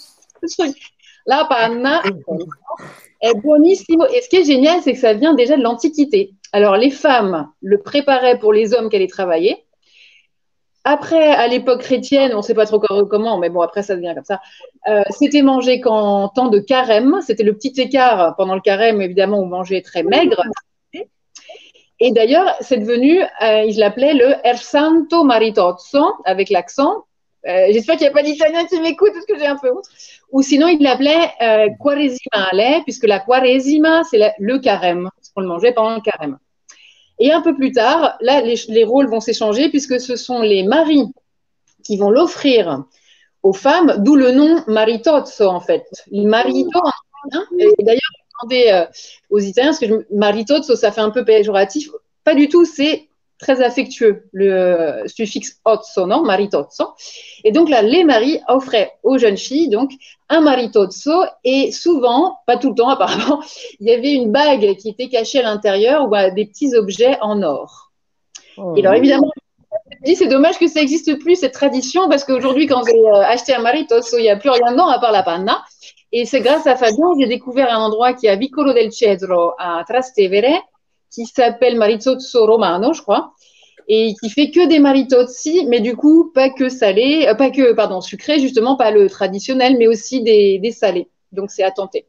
La panna est bonissimo. Et ce qui est génial, c'est que ça vient déjà de l'Antiquité. Alors, les femmes le préparaient pour les hommes qui allaient travailler. Après, à l'époque chrétienne, on ne sait pas trop comment, mais bon, après, ça devient comme ça. C'était mangé qu'en temps de carême. C'était le petit écart pendant le carême, évidemment, où on mangeait très maigre. Et d'ailleurs, c'est devenu, ils l'appelaient le Er Santo Maritozzo, avec l'accent. J'espère qu'il n'y a pas d'italien qui m'écoute, parce que j'ai un peu honte. Ou sinon, il l'appelait Quaresimale, puisque la Quaresima, c'est le carême, parce qu'on le mangeait pendant le carême. Et un peu plus tard, là, les rôles vont s'échanger, puisque ce sont les maris qui vont l'offrir aux femmes, d'où le nom maritozzo, en fait. Il marito, hein, et d'ailleurs, demandé aux Italiens, parce que maritozzo, ça fait un peu péjoratif. Pas du tout, c'est très affectueux, le suffixe ozzo, non, maritozzo. Et donc là, les maris offraient aux jeunes filles donc un maritozzo, et souvent, pas tout le temps apparemment, il y avait une bague qui était cachée à l'intérieur ou des petits objets en or. Oh. Et alors évidemment, c'est dommage que ça n'existe plus, cette tradition, parce qu'aujourd'hui, quand j'ai acheté un maritozzo, il n'y a plus rien dedans à part la panna. Et c'est grâce à Fabien que j'ai découvert un endroit qui est à Vicolo del Cedro, à Trastevere, qui s'appelle Maritozzo Romano, je crois, et qui fait que des maritozzi, mais du coup, pas que salé, sucré, justement, pas le traditionnel, mais aussi des salés. Donc, c'est à tenter.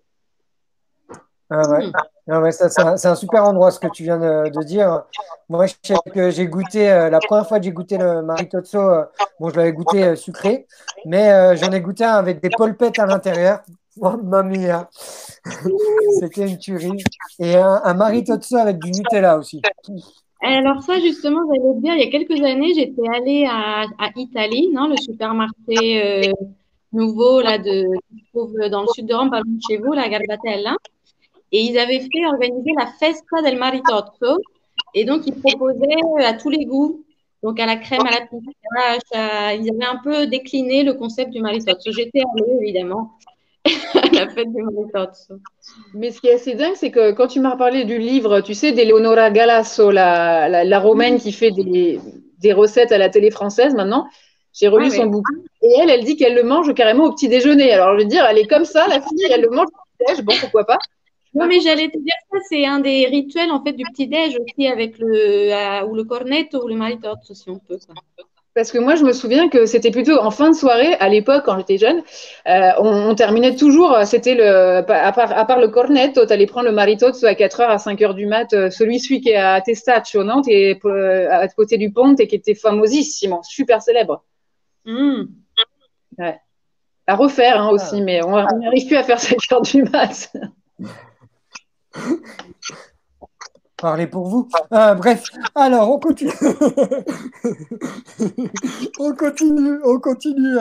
Ah ouais. Ah ouais, c'est un super endroit ce que tu viens de dire. Moi, je sais que j'ai goûté, la première fois que j'ai goûté le maritozzo, bon, je l'avais goûté sucré, mais j'en ai goûté un avec des polpettes à l'intérieur. Mamma mia! C'était une tuerie. Et un maritozzo avec du Nutella aussi. Alors ça, justement, j'allais te dire, il y a quelques années, j'étais allée à Italie, non, le supermarché nouveau là, qui se trouve dans le sud de Rome, pas loin de chez vous, la Garbatella. Et ils avaient fait organiser la Festa del Maritozzo. Et donc, ils proposaient à tous les goûts, donc à la crème, à la pistache, ils avaient un peu décliné le concept du Maritozzo. J'étais allée, évidemment, à la fête du Maritozzo. Mais ce qui est assez dingue, c'est que quand tu m'as parlé du livre, tu sais, d'Eleonora Galasso, la Romaine qui fait des recettes à la télé française maintenant, j'ai relu son bouquin. Et elle dit qu'elle le mange carrément au petit déjeuner. Alors, je veux dire, elle est comme ça, la fille, elle le mange au petit déj, bon, pourquoi pas. Non, mais j'allais te dire ça, c'est un des rituels en fait du petit-déj aussi avec ou le cornetto ou le maritozzo, si on peut. Quoi. Parce que moi, je me souviens que c'était plutôt en fin de soirée, à l'époque, quand j'étais jeune, on terminait toujours, c'était à part le cornetto, tu allais prendre le maritozzo à 4h, à 5h du mat, celui qui est à Testaccio, non, à côté du Ponte et qui était famosissimo, super célèbre. Ouais. À refaire hein, aussi, mais on n'arrive plus à faire 5h du mat. Parlez pour vous. Bref, alors on continue. on continue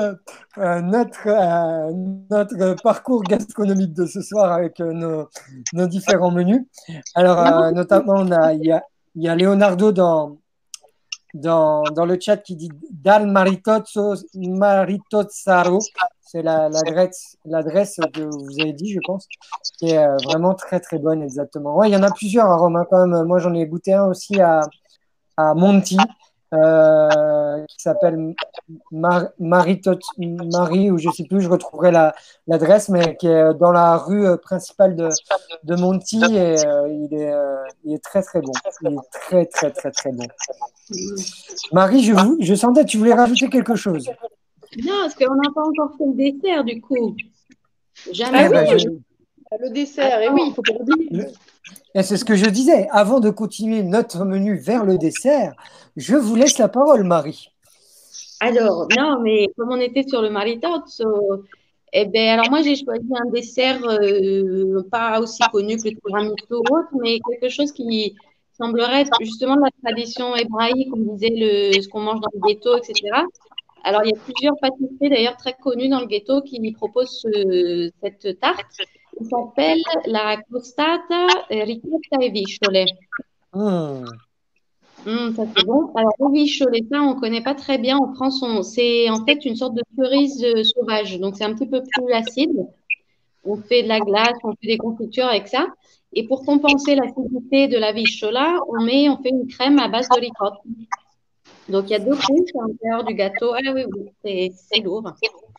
notre parcours gastronomique de ce soir avec nos différents menus. Alors, notamment, il y a Leonardo dans le chat qui dit Dal Maritozzaro. C'est l'adresse que vous avez dit, je pense, qui est vraiment très, très bonne, exactement. Ouais, il y en a plusieurs à Rome, hein, quand même. Moi, j'en ai goûté un aussi à Monti, qui s'appelle Marie, ou je ne sais plus, je retrouverai l'adresse, mais qui est dans la rue principale de Monti, et il est très, très bon. Il est très, très, très, très bon. Marie, je sentais que tu voulais rajouter quelque chose. Non, parce qu'on n'a pas encore fait le dessert, du coup. Jamais. Le dessert, et oui, il faut pas oublier. Et c'est ce que je disais. Avant de continuer notre menu vers le dessert, je vous laisse la parole, Marie. Alors, non, mais comme on était sur le maritozzo, alors moi, j'ai choisi un dessert pas aussi connu que le tiramisu ou autre, mais quelque chose qui semblerait être justement de la tradition hébraïque, on disait ce qu'on mange dans le ghetto, etc. Alors, il y a plusieurs pâtisseries d'ailleurs très connues dans le ghetto qui proposent cette tarte. Elle s'appelle la crostata ricotta e visciole. Ça c'est bon. Alors, le Vicholetta, on ne connaît pas très bien. C'est en fait une sorte de cerise sauvage. Donc, c'est un petit peu plus acide. On fait de la glace, on fait des confitures avec ça. Et pour compenser l'acidité de la Vichola, on fait une crème à base de ricotte. Donc, il y a deux couches à l'intérieur du gâteau. Ah oui, oui, c'est lourd.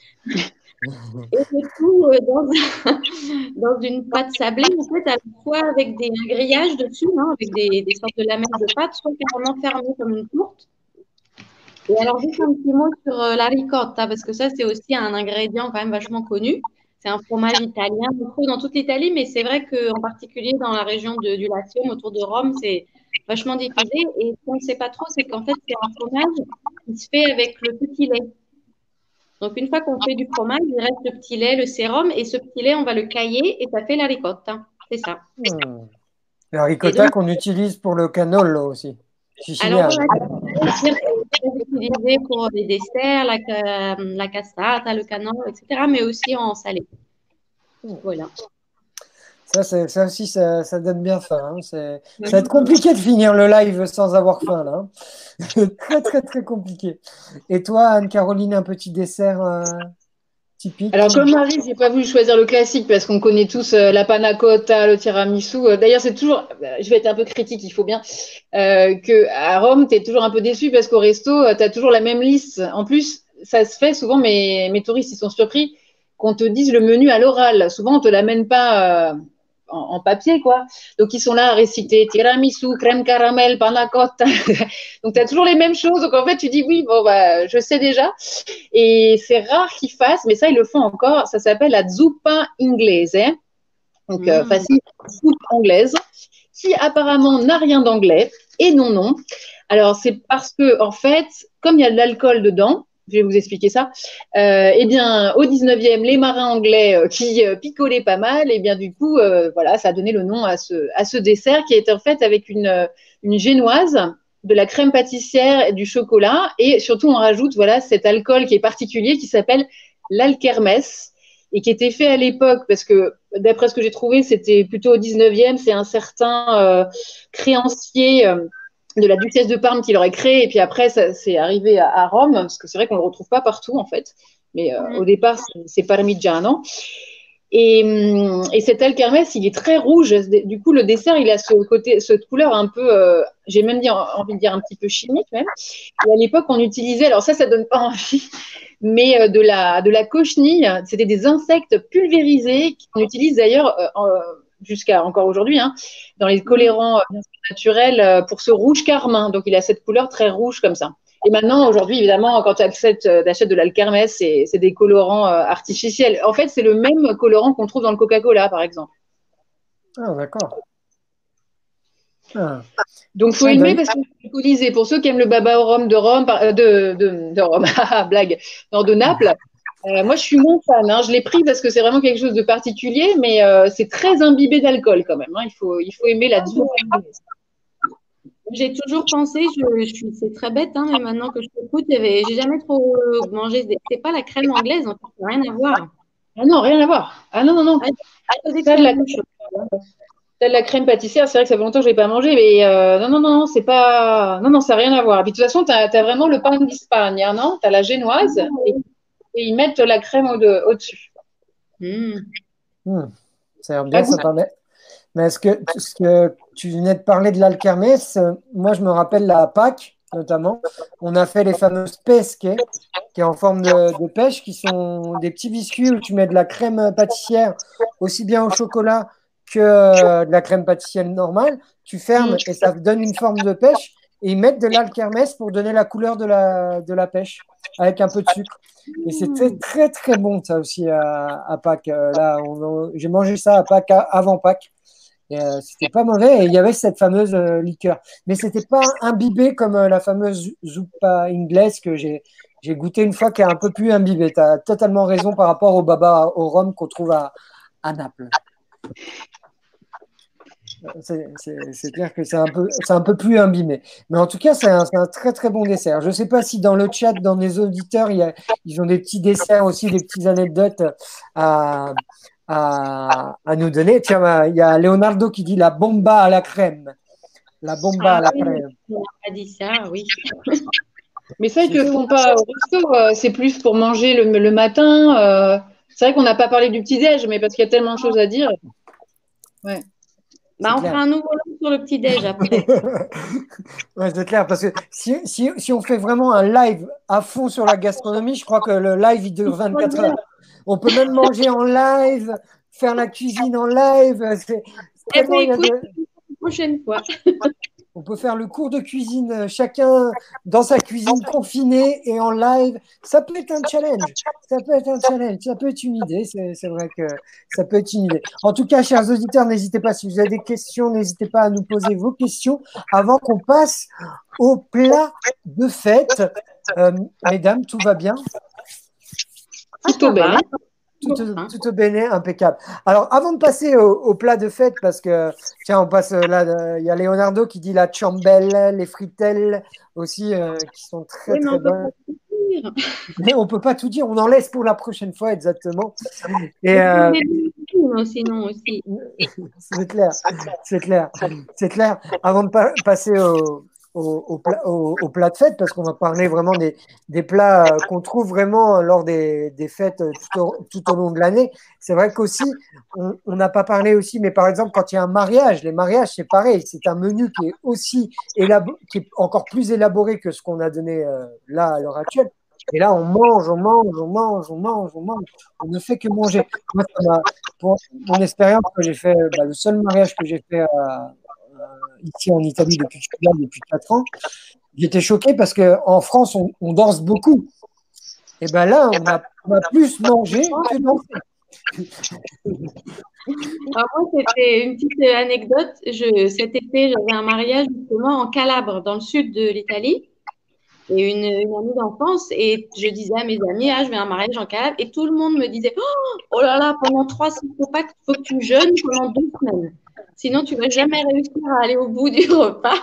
Et le tout dans une pâte sablée, en fait, à la fois avec un grillage dessus, hein, avec des sortes de lamelles de pâte, soit carrément fermées comme une tourte. Et alors, juste un petit mot sur la ricotta, parce que ça, c'est aussi un ingrédient quand même vachement connu. C'est un fromage italien, on le trouve dans toute l'Italie, mais c'est vrai qu'en particulier dans la région du Latium, autour de Rome, c'est vachement diffusé. Et ce qu'on ne sait pas trop, c'est qu'en fait, c'est un fromage qui se fait avec le petit lait. Donc, une fois qu'on fait du fromage, il reste le petit lait, le sérum, et ce petit lait, on va le cailler et ça fait la ricotta. C'est ça. La Et ricotta donc, qu'on utilise pour le cannolo aussi, alors sicilien. voilà, c'est utilisé pour les desserts, la cassata, le canard, etc., mais aussi en salé. Voilà. Ça aussi, ça donne bien faim. Hein. Ça va être compliqué de finir le live sans avoir faim, là. Hein. Très, très, très compliqué. Et toi, Anne-Caroline, un petit dessert typique? Alors, comme Marie, j'ai pas voulu choisir le classique parce qu'on connaît tous la panna cotta, le tiramisu. D'ailleurs, c'est toujours, je vais être un peu critique, il faut bien, que à Rome, tu es toujours un peu déçu parce qu'au resto, tu as toujours la même liste. En plus, ça se fait souvent, mes touristes, ils sont surpris qu'on te dise le menu à l'oral. Souvent, on te l'amène pas en papier, quoi. Donc, ils sont là à réciter tiramisu, crème caramel, panna cotta. Donc, tu as toujours les mêmes choses. Donc, en fait, tu dis oui, bon, bah, je sais déjà. Et c'est rare qu'ils fassent, mais ça, ils le font encore. Ça s'appelle la zuppa inglese. Donc, facile, soupe anglaise, qui apparemment n'a rien d'anglais. Et non, non. Alors, c'est parce que, en fait, comme il y a de l'alcool dedans, je vais vous expliquer ça. Eh bien, au 19e, les marins anglais qui picolaient pas mal, et bien du coup, voilà, ça a donné le nom à ce dessert qui est en fait avec une génoise, de la crème pâtissière et du chocolat, et surtout on rajoute voilà cet alcool qui est particulier qui s'appelle l'alkermès et qui était fait à l'époque parce que d'après ce que j'ai trouvé, c'était plutôt au 19e, c'est un certain créancier de la duchesse de Parme qui l'aurait créé, et puis après, ça c'est arrivé à Rome, parce que c'est vrai qu'on ne le retrouve pas partout, en fait. Mais au départ, c'est Parmigiano. Et cet alkermès, il est très rouge. Du coup, le dessert, il a cette couleur un peu, j'ai même envie de dire un petit peu chimique même. Et à l'époque, on utilisait, alors ça donne pas envie, mais de la cochenille. C'était des insectes pulvérisés qu'on utilise d'ailleurs jusqu'à encore aujourd'hui, hein, dans les colorants naturels pour ce rouge carmin. Donc, il a cette couleur très rouge comme ça. Et maintenant, aujourd'hui, évidemment, quand tu achètes de l'alkermès, c'est des colorants artificiels. En fait, c'est le même colorant qu'on trouve dans le Coca-Cola, par exemple. Ah, d'accord. Ah. Donc, il faut aimer parce que c'est alcoolisé. Pour ceux qui aiment le baba au rhum de Rome, de Rome, blague, non, de Naples, moi, je suis moins fan. Hein. Je l'ai pris parce que c'est vraiment quelque chose de particulier, mais c'est très imbibé d'alcool quand même. Hein. Il faut aimer la zuppa. J'ai toujours pensé, c'est très bête, hein, mais maintenant que je t'écoute, j'ai jamais trop mangé. C'est pas la crème anglaise, en fait, rien à voir. Ah non, rien à voir. Ah non, non, non. T'as de la crème pâtissière, c'est vrai que ça fait longtemps que je l'ai pas mangé, mais non, non, non, c'est pas. Non, non, ça n'a rien à voir. Et puis de toute façon, tu as vraiment le pain d'Espagne, hein, non? Tu as la génoise et ils mettent la crème au-dessus. Ça a l'air bien, ça paraît. Mais ce que tu venais de parler de l'alkermès, moi je me rappelle la Pâques notamment. On a fait les fameuses pesques, qui est en forme de pêche, qui sont des petits biscuits où tu mets de la crème pâtissière aussi bien au chocolat que de la crème pâtissière normale. Tu fermes et ça donne une forme de pêche. Et ils mettent de l'alkermès pour donner la couleur de la pêche avec un peu de sucre. Et c'était très très bon ça aussi à Pâques. Là, j'ai mangé ça à Pâques avant Pâques. C'était pas mauvais et il y avait cette fameuse liqueur. Mais c'était pas imbibé comme la fameuse zuppa anglaise que j'ai goûté une fois qui est un peu plus imbibée. Tu as totalement raison par rapport au baba au rhum qu'on trouve à Naples. C'est clair que c'est un peu plus imbibé. Mais en tout cas, c'est un très très bon dessert. Je ne sais pas si dans le chat, dans les auditeurs, ils ont des petits desserts aussi, des petites anecdotes à nous donner. Tiens, il y a Leonardo qui dit la bomba à la crème. La bomba à la oui, crème. on n'a pas dit ça, oui. Mais ça, ils ne le font pas au resto. C'est plus pour manger le matin. C'est vrai qu'on n'a pas parlé du petit-déj, mais parce qu'il y a tellement de choses à dire. Ouais. Bah, on clair. fera un nouveau live sur le petit-déj après. Ouais, c'est clair, parce que si on fait vraiment un live à fond sur la gastronomie, je crois que le live, il dure 24 heures. On peut même manger en live, faire la cuisine en live. Eh bien, Tellement il y a écoute, de... la prochaine fois. On peut faire le cours de cuisine, chacun dans sa cuisine confinée et en live. Ça peut être un challenge. Ça peut être un challenge. Ça peut être une idée. C'est vrai que ça peut être une idée. En tout cas, chers auditeurs, n'hésitez pas. Si vous avez des questions, n'hésitez pas à nous poser vos questions avant qu'on passe au plat de fête. Mesdames, tout va bien? Tutto bene. Tout bene, impeccable. Alors, avant de passer au plat de fête, parce que, tiens, on passe là, il y a Leonardo qui dit la ciambelle, les fritelles aussi, qui sont très, Oui, mais très on peut bonnes. pas tout dire. Mais on ne peut pas tout dire, on en laisse pour la prochaine fois, exactement. Et Sinon aussi. c'est clair, c'est clair, c'est clair. Avant de passer au plat de fête, parce qu'on va parler vraiment des plats qu'on trouve vraiment lors des fêtes tout au long de l'année. C'est vrai qu'aussi, on n'a pas parlé aussi, mais par exemple, quand il y a un mariage, les mariages, c'est pareil, c'est un menu qui est aussi qui est encore plus élaboré que ce qu'on a donné là à l'heure actuelle. Et là, on mange, on mange, on mange, on mange, on mange. On ne fait que manger. Moi, pour mon expérience que j'ai fait, le seul mariage que j'ai fait ici en Italie depuis que je suis là, depuis 4 ans, j'étais choqué parce qu'en France, on danse beaucoup. Et bien là, on a plus mangé que dansé. Alors moi, c'était une petite anecdote. Cet été, j'avais un mariage justement en Calabre, dans le sud de l'Italie, et une amie d'enfance. Et je disais à mes amis, ah, je vais à un mariage en Calabre. Et tout le monde me disait, oh là là, pendant 3 semaines, il faut que tu jeûnes pendant 2 semaines. Sinon, tu ne vas jamais réussir à aller au bout du repas.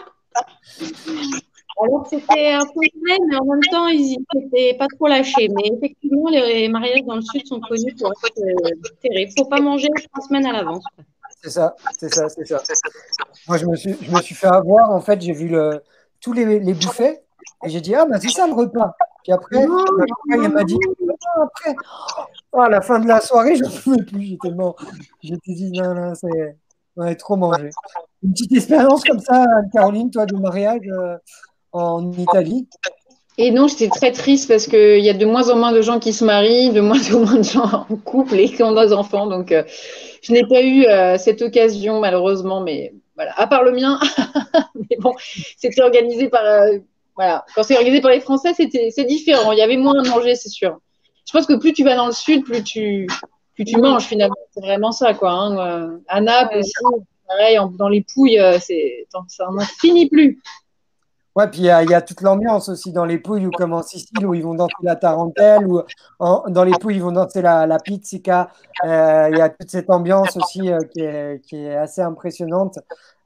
Alors, c'était un peu vrai, mais en même temps, ils n'étaient pas trop lâchés. Mais effectivement, les mariages dans le sud sont connus pour être terribles. Il ne faut pas manger 3 semaines à l'avance. C'est ça, c'est ça, c'est ça. Moi, je me suis fait avoir. En fait, j'ai vu tous les buffets et j'ai dit, ah, c'est ça le repas. Puis après, Non, ma compagne elle m'a dit, ah, après, à la fin de la soirée, je ne pouvais plus. J'étais mort. J'étais dit, non, non, on avait trop mangé. Une petite expérience comme ça, Caroline, toi, de mariage en Italie? Et non, j'étais très triste parce qu'il y a de moins en moins de gens qui se marient, de moins en moins de gens en couple et qui ont des enfants. Donc, je n'ai pas eu cette occasion, malheureusement. Mais voilà, à part le mien. Mais bon, c'était organisé par. Voilà, quand c'est organisé par les Français, c'est différent. Il y avait moins à manger, c'est sûr. Je pense que plus tu vas dans le sud, plus tu manges finalement. C'est vraiment ça, quoi. Hein. À Naples aussi, pareil, dans les Pouilles, ça n'en finit plus. Ouais, puis il y a toute l'ambiance aussi dans les Pouilles, ou comme en Sicile, où ils vont danser la tarentelle, ou dans les Pouilles, ils vont danser la pizzica. Il y a toute cette ambiance aussi qui est assez impressionnante.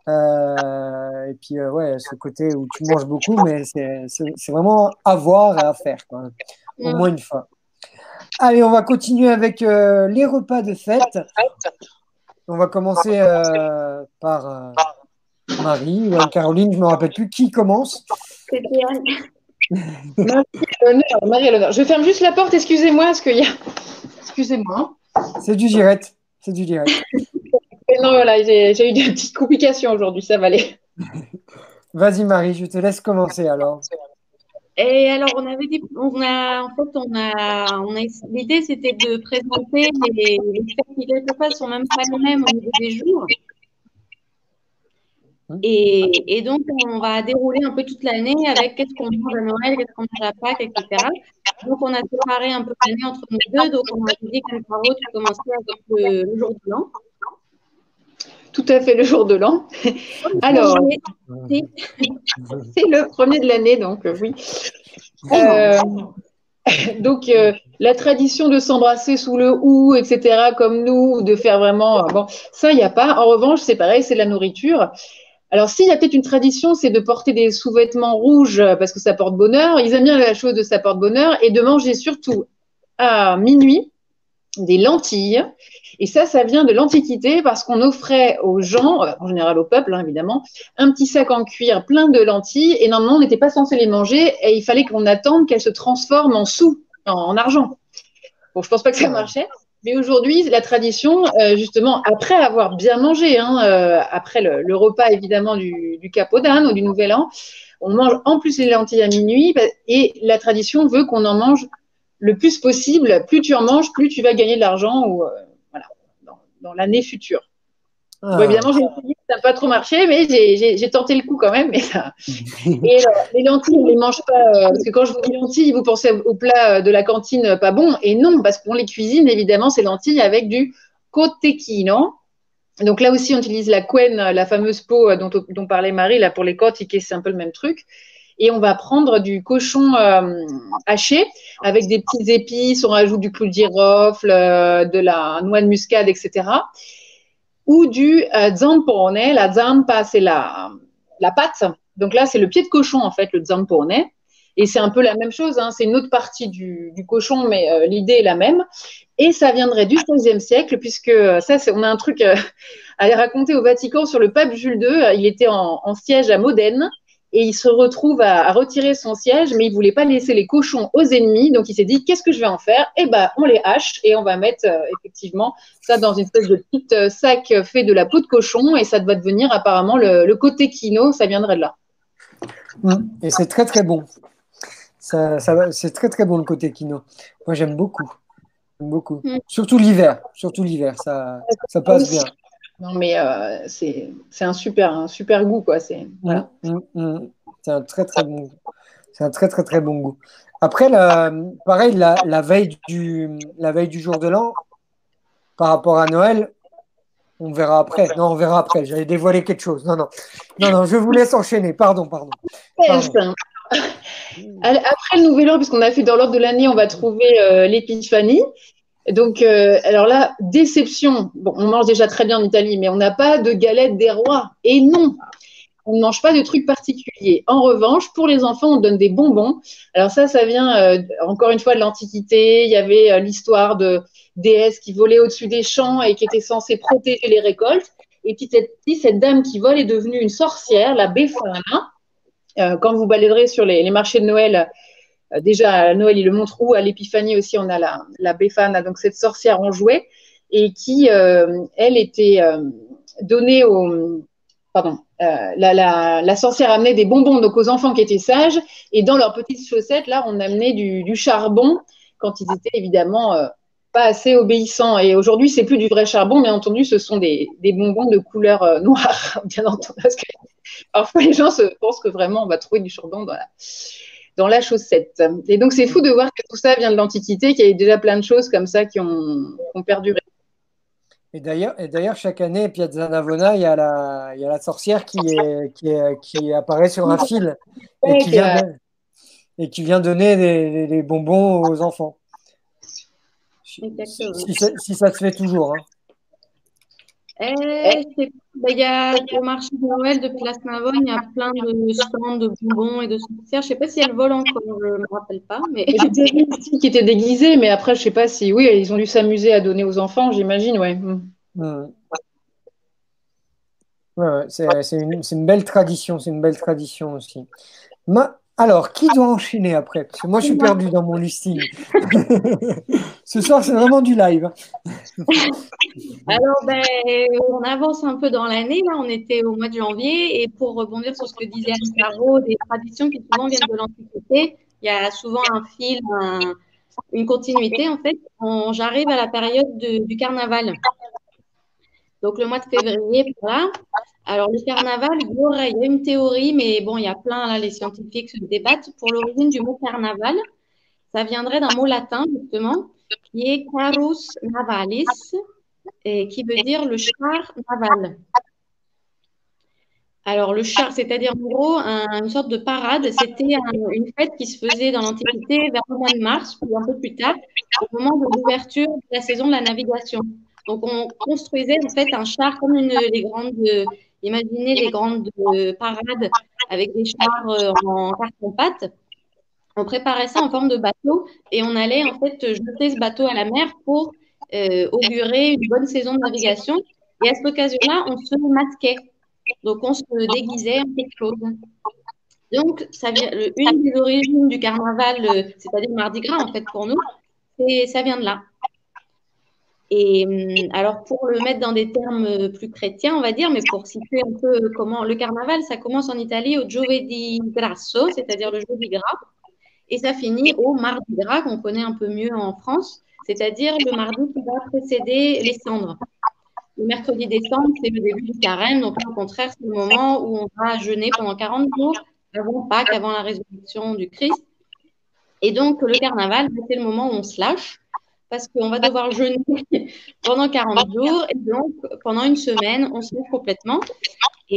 Et puis, ouais, ce côté où tu manges beaucoup, mais c'est vraiment à voir et à faire, quoi. Au moins une fois. Allez, on va continuer avec les repas de fête. On va commencer par Marie ou Caroline, je ne me rappelle plus qui commence. C'était Marie à l'honneur. Je ferme juste la porte, excusez-moi, parce qu'il y a. Excusez-moi. C'est du direct. C'est du direct. Non, voilà, j'ai eu des petites complications aujourd'hui, ça va aller. Vas-y Marie, je te laisse commencer alors. Et alors, on avait dit, l'idée, c'était de présenter les fêtes qui, quelquefois, sont même pas les mêmes au niveau des jours. Et donc, on va dérouler un peu toute l'année avec qu'est-ce qu'on mange à Noël, qu'est-ce qu'on mange à Pâques, etc. Donc, on a séparé un peu l'année entre nous deux. Donc, on a dit qu'un Caro, tu commençais avec le jour de l'an. Tout à fait, le jour de l'an. Alors, c'est le premier de l'année, donc oui. Donc, la tradition de s'embrasser sous le hou, etc., comme nous, de faire vraiment… bon, ça, il n'y a pas. En revanche, c'est pareil, c'est la nourriture. Alors, s'il y a peut-être une tradition, c'est de porter des sous-vêtements rouges parce que ça porte bonheur. Ils aiment bien la chose de ça porte bonheur et de manger surtout à minuit des lentilles. Et ça vient de l'Antiquité parce qu'on offrait aux gens, en général au peuple, hein, évidemment, un petit sac en cuir plein de lentilles. Et normalement, on n'était pas censé les manger et il fallait qu'on attende qu'elles se transforment en sous, en argent. Bon, je pense pas que ça marchait. Mais aujourd'hui, la tradition, justement, après avoir bien mangé, hein, après le repas évidemment du Capot d'Âne ou du Nouvel An, on mange en plus les lentilles à minuit et la tradition veut qu'on en mange le plus possible. Plus tu en manges, plus tu vas gagner de l'argent ou voilà, dans l'année future. Bon, évidemment, j'ai essayé, ça n'a pas trop marché, mais j'ai tenté le coup quand même. Et les lentilles, on ne les mange pas. Parce que quand je vous dis lentilles, vous pensez au plat de la cantine pas bon. Et non, parce qu'on les cuisine, évidemment, ces lentilles avec du cotechino. Donc là aussi, on utilise la quenne, la fameuse peau dont parlait Marie, là pour les côtes, c'est un peu le même truc. Et on va prendre du cochon haché avec des petites épices, on rajoute du clou de girofle, de la noix de muscade, etc. Ou du zampone. La zampa, c'est la pâte. Donc là, c'est le pied de cochon, en fait, le zampone. Et c'est un peu la même chose, hein. C'est une autre partie du cochon, mais l'idée est la même. Et ça viendrait du XVIe siècle, puisque ça, on a un truc à raconter au Vatican sur le pape Jules II. Il était en siège à Modène et il se retrouve à retirer son siège, mais il ne voulait pas laisser les cochons aux ennemis. Donc il s'est dit, qu'est-ce que je vais en faire? Eh ben, on les hache et on va mettre effectivement ça dans une espèce de petit sac fait de la peau de cochon et ça va devenir apparemment le côté quino, ça viendrait de là. Et c'est très très bon. C'est très très bon le côté quino. Moi j'aime beaucoup. Beaucoup. Surtout l'hiver, ça passe bien. Non, mais c'est un super goût, quoi. Voilà. C'est un très très bon goût. C'est un très très très bon goût. Après, pareil, la veille du jour de l'an, par rapport à Noël, on verra après. Non, on verra après. J'allais dévoiler quelque chose. Non, je vous laisse enchaîner. Pardon. Après le Nouvel An, puisqu'on a fait dans l'ordre de l'année, on va trouver l'Épiphanie. Donc, alors là, déception. Bon, on mange déjà très bien en Italie, mais on n'a pas de galette des rois. Et non, on ne mange pas de trucs particuliers. En revanche, pour les enfants, on donne des bonbons. Alors ça vient encore une fois de l'Antiquité. Il y avait l'histoire de déesses qui volaient au-dessus des champs et qui étaient censées protéger les récoltes. Et petit à petit, cette dame qui vole est devenue une sorcière, la Befana. Quand vous balayerez sur les marchés de Noël, déjà à Noël, il le montre, ou à l'Épiphanie aussi, on a la Befana, donc cette sorcière en jouet, et qui, elle, était donnée au... Pardon, la sorcière amenait des bonbons donc aux enfants qui étaient sages, et dans leurs petites chaussettes, là, on amenait du charbon quand ils étaient évidemment pas assez obéissants. Et aujourd'hui, c'est plus du vrai charbon, bien entendu, ce sont des bonbons de couleur noire, bien entendu, parce que parfois les gens pensent que vraiment on va trouver du charbon dans la chaussette. Et donc, c'est fou de voir que tout ça vient de l'Antiquité, qu'il y a déjà plein de choses comme ça qui ont perduré. Et d'ailleurs, chaque année, Piazza Navona, il y a la sorcière qui apparaît sur un fil et qui vient donner des bonbons aux enfants. Si ça se fait toujours. Hein. Il y a au marché de Noël de Place Navone, il y a plein de stands de bonbons et de sorcières. Je ne sais pas si elles volent encore, je ne me rappelle pas. Mais... J'ai des amis qui étaient déguisés, mais après, je ne sais pas si... Oui, ils ont dû s'amuser à donner aux enfants, j'imagine, ouais. Ouais, c'est une belle tradition, c'est une belle tradition aussi. Alors, qui doit enchaîner après? Parce que moi, je suis perdu dans mon listing. Ce soir, c'est vraiment du live. Alors, on avance un peu dans l'année. Là, on était au mois de janvier. Et pour rebondir sur ce que disait Caro, des traditions qui souvent viennent de l'Antiquité, il y a souvent un fil, une continuité. En fait, j'arrive à la période du carnaval. Donc, le mois de février, voilà. Alors, le carnaval, il y a une théorie, mais bon, il y a plein, là, les scientifiques se débattent. Pour l'origine du mot carnaval, ça viendrait d'un mot latin, justement, qui est carus navalis, et qui veut dire le char naval. Alors, le char, c'est-à-dire en gros une sorte de parade, c'était une fête qui se faisait dans l'Antiquité vers le mois de mars, ou un peu plus tard, au moment de l'ouverture de la saison de la navigation. Donc, on construisait en fait un char comme imaginez les grandes parades avec des chars en carton-pâte. On préparait ça en forme de bateau et on allait en fait jeter ce bateau à la mer pour augurait une bonne saison de navigation. Et à cette occasion-là, on se masquait. Donc, on se déguisait en quelque chose. Donc, une des origines du carnaval, c'est-à-dire Mardi Gras, en fait, pour nous, ça vient de là. Et alors, pour le mettre dans des termes plus chrétiens, on va dire, mais pour situer un peu comment le carnaval, ça commence en Italie au Giovedì Grasso, c'est-à-dire le jeudi gras, et ça finit au Mardi Gras, qu'on connaît un peu mieux en France, c'est-à-dire le mardi qui va précéder les cendres. Le mercredi des cendres, c'est le début du carême, donc au contraire, c'est le moment où on va jeûner pendant 40 jours, avant Pâques, avant la résurrection du Christ. Et donc, le carnaval, c'est le moment où on se lâche, parce qu'on va devoir jeûner pendant 40 jours, et donc, pendant une semaine, on se lâche complètement. Et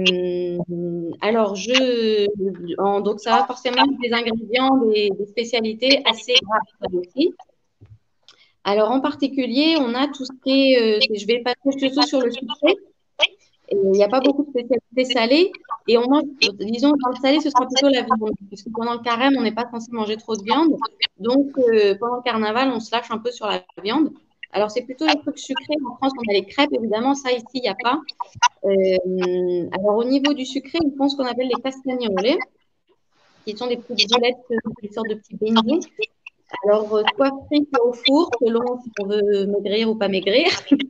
alors, donc ça va forcément être des ingrédients, des spécialités assez graves aussi. Alors, en particulier, on a tout ce qui est, je vais passer surtout sur le sucré. Il n'y a pas beaucoup de spécialités salées. Et on mange, disons, dans le salé, ce sera plutôt la viande. Puisque pendant le carême, on n'est pas censé manger trop de viande. Donc, pendant le carnaval, on se lâche un peu sur la viande. Alors, c'est plutôt les trucs sucrés. En France, on a les crêpes, évidemment. Ça, ici, il n'y a pas. Alors, au niveau du sucré, ils font ce qu'on appelle les castagnoles, qui sont des petites boulettes, des sortes de petits beignets. Alors, soit frites au four, selon si on veut maigrir ou pas maigrir.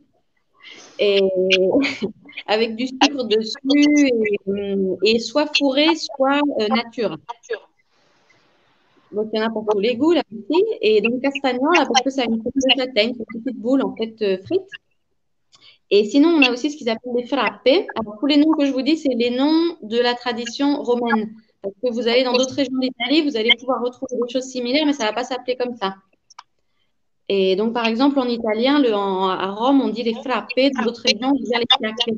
Et avec du sucre dessus, et soit fourré, soit nature. Donc, il y en a pour tous les goûts, là aussi. Et donc, castagnon, là, parce que ça a une forme de châtaigne, c'est une petite boule, en fait, frite. Et sinon, on a aussi ce qu'ils appellent des frappes. Alors, tous les noms que je vous dis, c'est les noms de la tradition romaine. Parce que vous allez dans d'autres régions d'Italie, vous allez pouvoir retrouver des choses similaires, mais ça ne va pas s'appeler comme ça. Et donc, par exemple, en italien, à Rome, on dit les frappe. Dans d'autres régions, on dit les chiacchiere.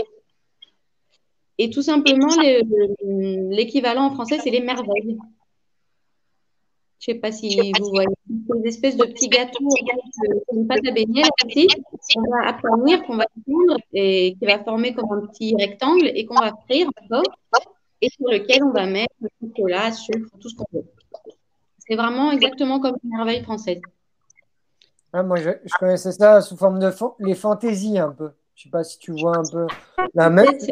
Et tout simplement, l'équivalent en français, c'est les merveilles. Je ne sais pas si vous voyez. Des espèces de petits gâteaux, une pâte à beignet, là aussi, qu'on va aplanir, qu'on va fondre, et qui va former comme un petit rectangle, et qu'on va frire encore, et sur lequel on va mettre le chocolat, sucre, tout ce qu'on veut. C'est vraiment exactement comme une merveille française. Ah, moi, je connaissais ça sous forme de les fantaisies un peu. Je ne sais pas si tu vois un peu la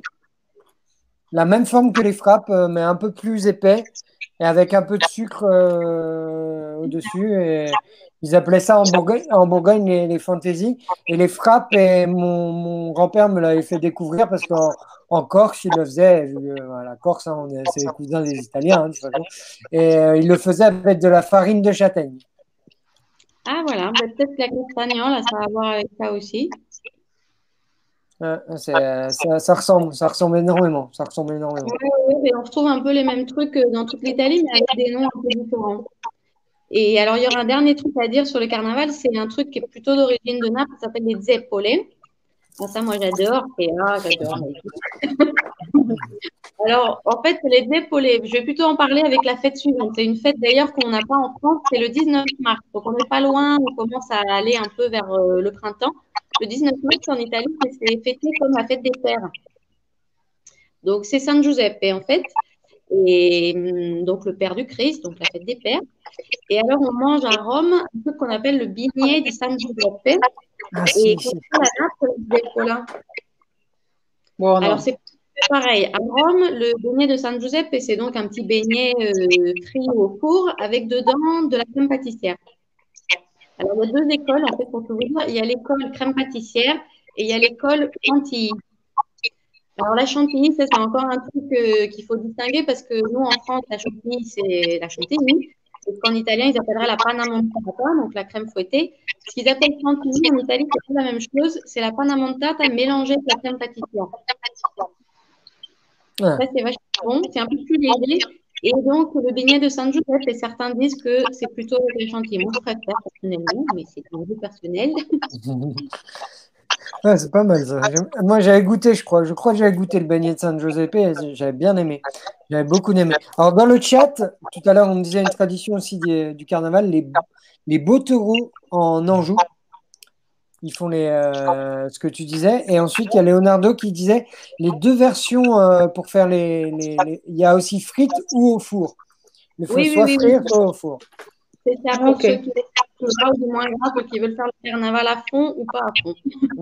même forme que les frappes, mais un peu plus épais et avec un peu de sucre au-dessus. Et ils appelaient ça en Bourgogne les fantaisies. Et les frappes, et mon grand-père me l'avait fait découvrir parce qu'en Corse, il le faisait. La Corse, hein, c'est les cousins des Italiens, hein, de toute façon. Et il le faisait avec de la farine de châtaigne. Ah voilà, peut-être la castagnon, là, ça va voir avec ça aussi. Ça ressemble énormément. Ça ressemble énormément. Ouais, on retrouve un peu les mêmes trucs dans toute l'Italie, mais avec des noms un peu différents. Et alors, il y aura un dernier truc à dire sur le carnaval, c'est un truc qui est plutôt d'origine de Naples, ça s'appelle les zeppole. Bon, ça, moi, j'adore. Et j'adore. Alors, en fait, les zeppole, je vais plutôt en parler avec la fête suivante. C'est une fête d'ailleurs qu'on n'a pas en France, c'est le 19 mars. Donc, on n'est pas loin, on commence à aller un peu vers le printemps. Le 19 mars, en Italie, c'est fêté comme la fête des pères. Donc, c'est San Giuseppe, en fait. Et donc, le père du Christ, donc la fête des pères. Et alors, on mange à Rome un truc qu'on appelle le bignè di San Giuseppe. Ah, Et si. la nappe des colins. Bon, alors, c'est pareil. À Rome, le beignet de San Giuseppe, c'est donc un petit beignet frit au four avec dedans de la crème pâtissière. Alors, il y a deux écoles, en fait, pour tout vous dire. Il y a l'école crème pâtissière et il y a l'école chantilly. Alors, la chantilly, ça, c'est encore un truc qu'il faut distinguer parce que nous, en France, la chantilly, c'est la chantilly. Et qu'en italien, ils appelleraient la panna montata, donc la crème fouettée. Ce qu'ils appellent chantilly en Italie, c'est pas la même chose. C'est la panna montata mélangée avec la crème pâtissière. Ça, c'est vachement bon. C'est un peu plus léger. Et donc, le beignet de San Giuseppe, et certains disent que c'est plutôt avec la chantilly. Moi, je préfère personnellement, mais c'est un goût personnel. Ouais, c'est pas mal ça. Moi, j'avais goûté, je crois. Je crois que j'avais goûté le beignet de San Giuseppe et j'avais bien aimé. J'avais beaucoup aimé. Alors, dans le chat, tout à l'heure, on me disait une tradition aussi du carnaval, les Bottereaux en Anjou. Ils font ce que tu disais. Et ensuite, il y a Leonardo qui disait les deux versions pour faire il y a aussi frites ou au four. Il faut soit frire, soit au four. C'est ça pour ceux qui plus gras ou du moins gras, ceux qui veulent faire le carnaval à fond ou pas à fond.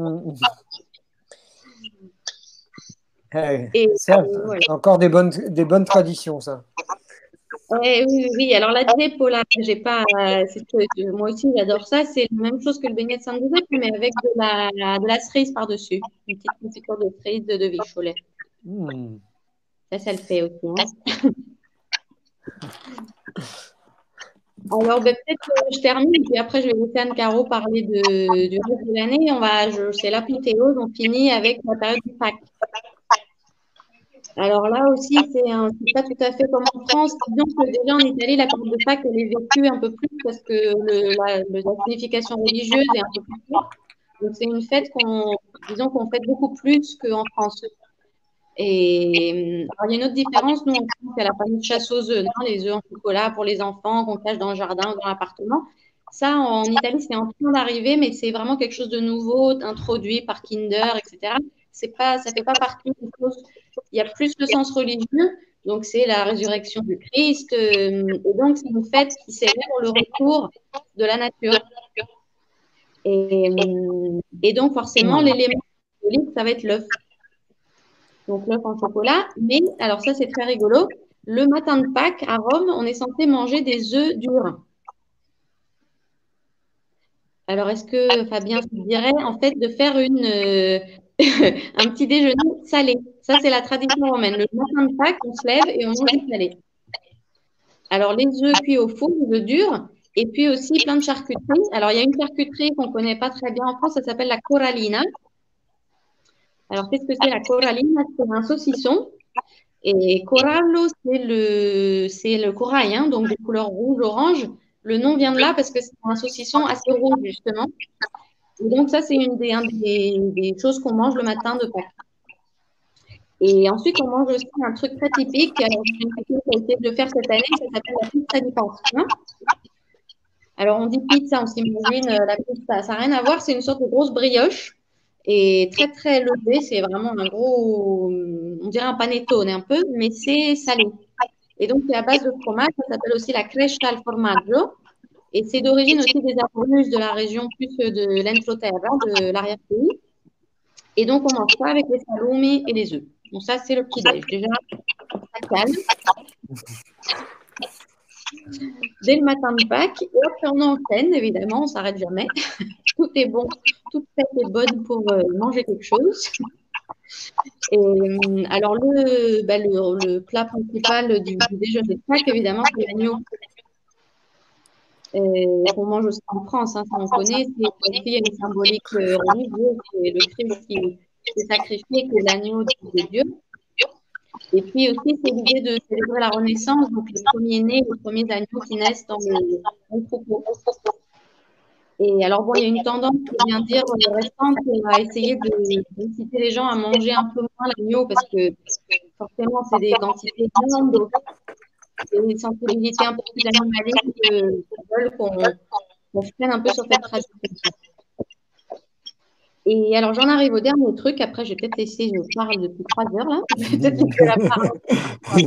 Et Ça, voilà. encore des bonnes traditions, ça. Oui, oui, oui. Alors la pola, j'ai pas. Moi aussi, j'adore ça. C'est la même chose que le beignet de Saint-Joseph, mais avec de la cerise par-dessus. Une petite confiture de cerise de Vic Cholet. Mm. Ça le fait aussi. Hein. Alors, peut-être que je termine, et puis après, je vais laisser Anne-Caro parler du reste de l'année. C'est l'apothéose, on finit avec la période du Pâques. Alors là aussi, c'est pas tout à fait comme en France. Disons que déjà en Italie, la période de Pâques, elle est vécue un peu plus parce que la signification religieuse est un peu plus forte. Donc, c'est une fête disons qu'on fête beaucoup plus qu'en France. Et alors, il y a une autre différence. Nous, en France, il y a la fameuse chasse aux œufs, non, les œufs en chocolat pour les enfants qu'on cache dans le jardin ou dans l'appartement. Ça, en Italie, c'est en train d'arriver, mais c'est vraiment quelque chose de nouveau, introduit par Kinder, etc. Ça fait pas partie des choses. Il y a plus le sens religieux, donc c'est la résurrection du Christ. Et donc, c'est une fête qui célèbre le retour de la nature. Et donc, forcément, l'élément symbolique, ça va être l'œuf. Donc l'œuf en chocolat. Mais, alors ça, c'est très rigolo. Le matin de Pâques, à Rome, on est censé manger des œufs durs. Alors, est-ce que Fabien se dirait, en fait, de faire un petit déjeuner salé? Ça, c'est la tradition romaine. Le matin de Pâques, on se lève et on mange du salé. Alors, les œufs cuits au four, les œufs durs, et puis aussi plein de charcuteries. Alors, il y a une charcuterie qu'on ne connaît pas très bien en France, ça s'appelle la corallina. Alors, qu'est-ce que c'est la corallina? C'est un saucisson. Et corallo, c'est le corail, hein, donc de couleur rouge-orange. Le nom vient de là parce que c'est un saucisson assez rouge, justement. Et donc, ça, c'est une des choses qu'on mange le matin de Pâques. Et ensuite, on mange aussi un truc très typique. Alors, j'ai une technique qui a essayé de le faire cette année, ça s'appelle la pizza di Pasta. Alors, on dit pizza, on s'imagine la pizza. Ça n'a rien à voir, c'est une sorte de grosse brioche et très, très levée. C'est vraiment un gros, on dirait un panettone un peu, mais c'est salé. Et donc, c'est à base de fromage, ça s'appelle aussi la crescia al formaggio. Et c'est d'origine aussi des Abruzes de la région plus de l'entroterra, de l'arrière-pays. Et donc, on mange ça avec les salumi et les œufs. Donc, ça, c'est le petit-déj. Déjà, ça calme. Dès le matin de Pâques. Et après, on enchaîne, évidemment, on ne s'arrête jamais. Tout est bon, toute fête est bonne pour manger quelque chose. Et alors, le plat principal du déjeuner de Pâques, évidemment, c'est l'agneau. Qu'on mange aussi en France, hein, ça on connaît, c'est aussi il y a une symbolique religieuse, c'est le Christ qui s'est sacrifié, que l'agneau de Dieu. Et puis aussi, c'est l'idée de célébrer la Renaissance, donc les premiers-nés, les premiers agneaux qui naissent dans le troupeau. Et alors, bon, il y a une tendance qui vient dire restante à essayer d'inciter les gens à manger un peu moins l'agneau parce que forcément, c'est des quantités énormes, donc c'est une sensibilité un peu plus animalique qui veulent qu'on freine un peu sur cette tradition. Et alors, j'en arrive au dernier truc. Après, je vais peut-être laisser, je parle depuis 3 heures là. Je vais peut-être laisser la parole.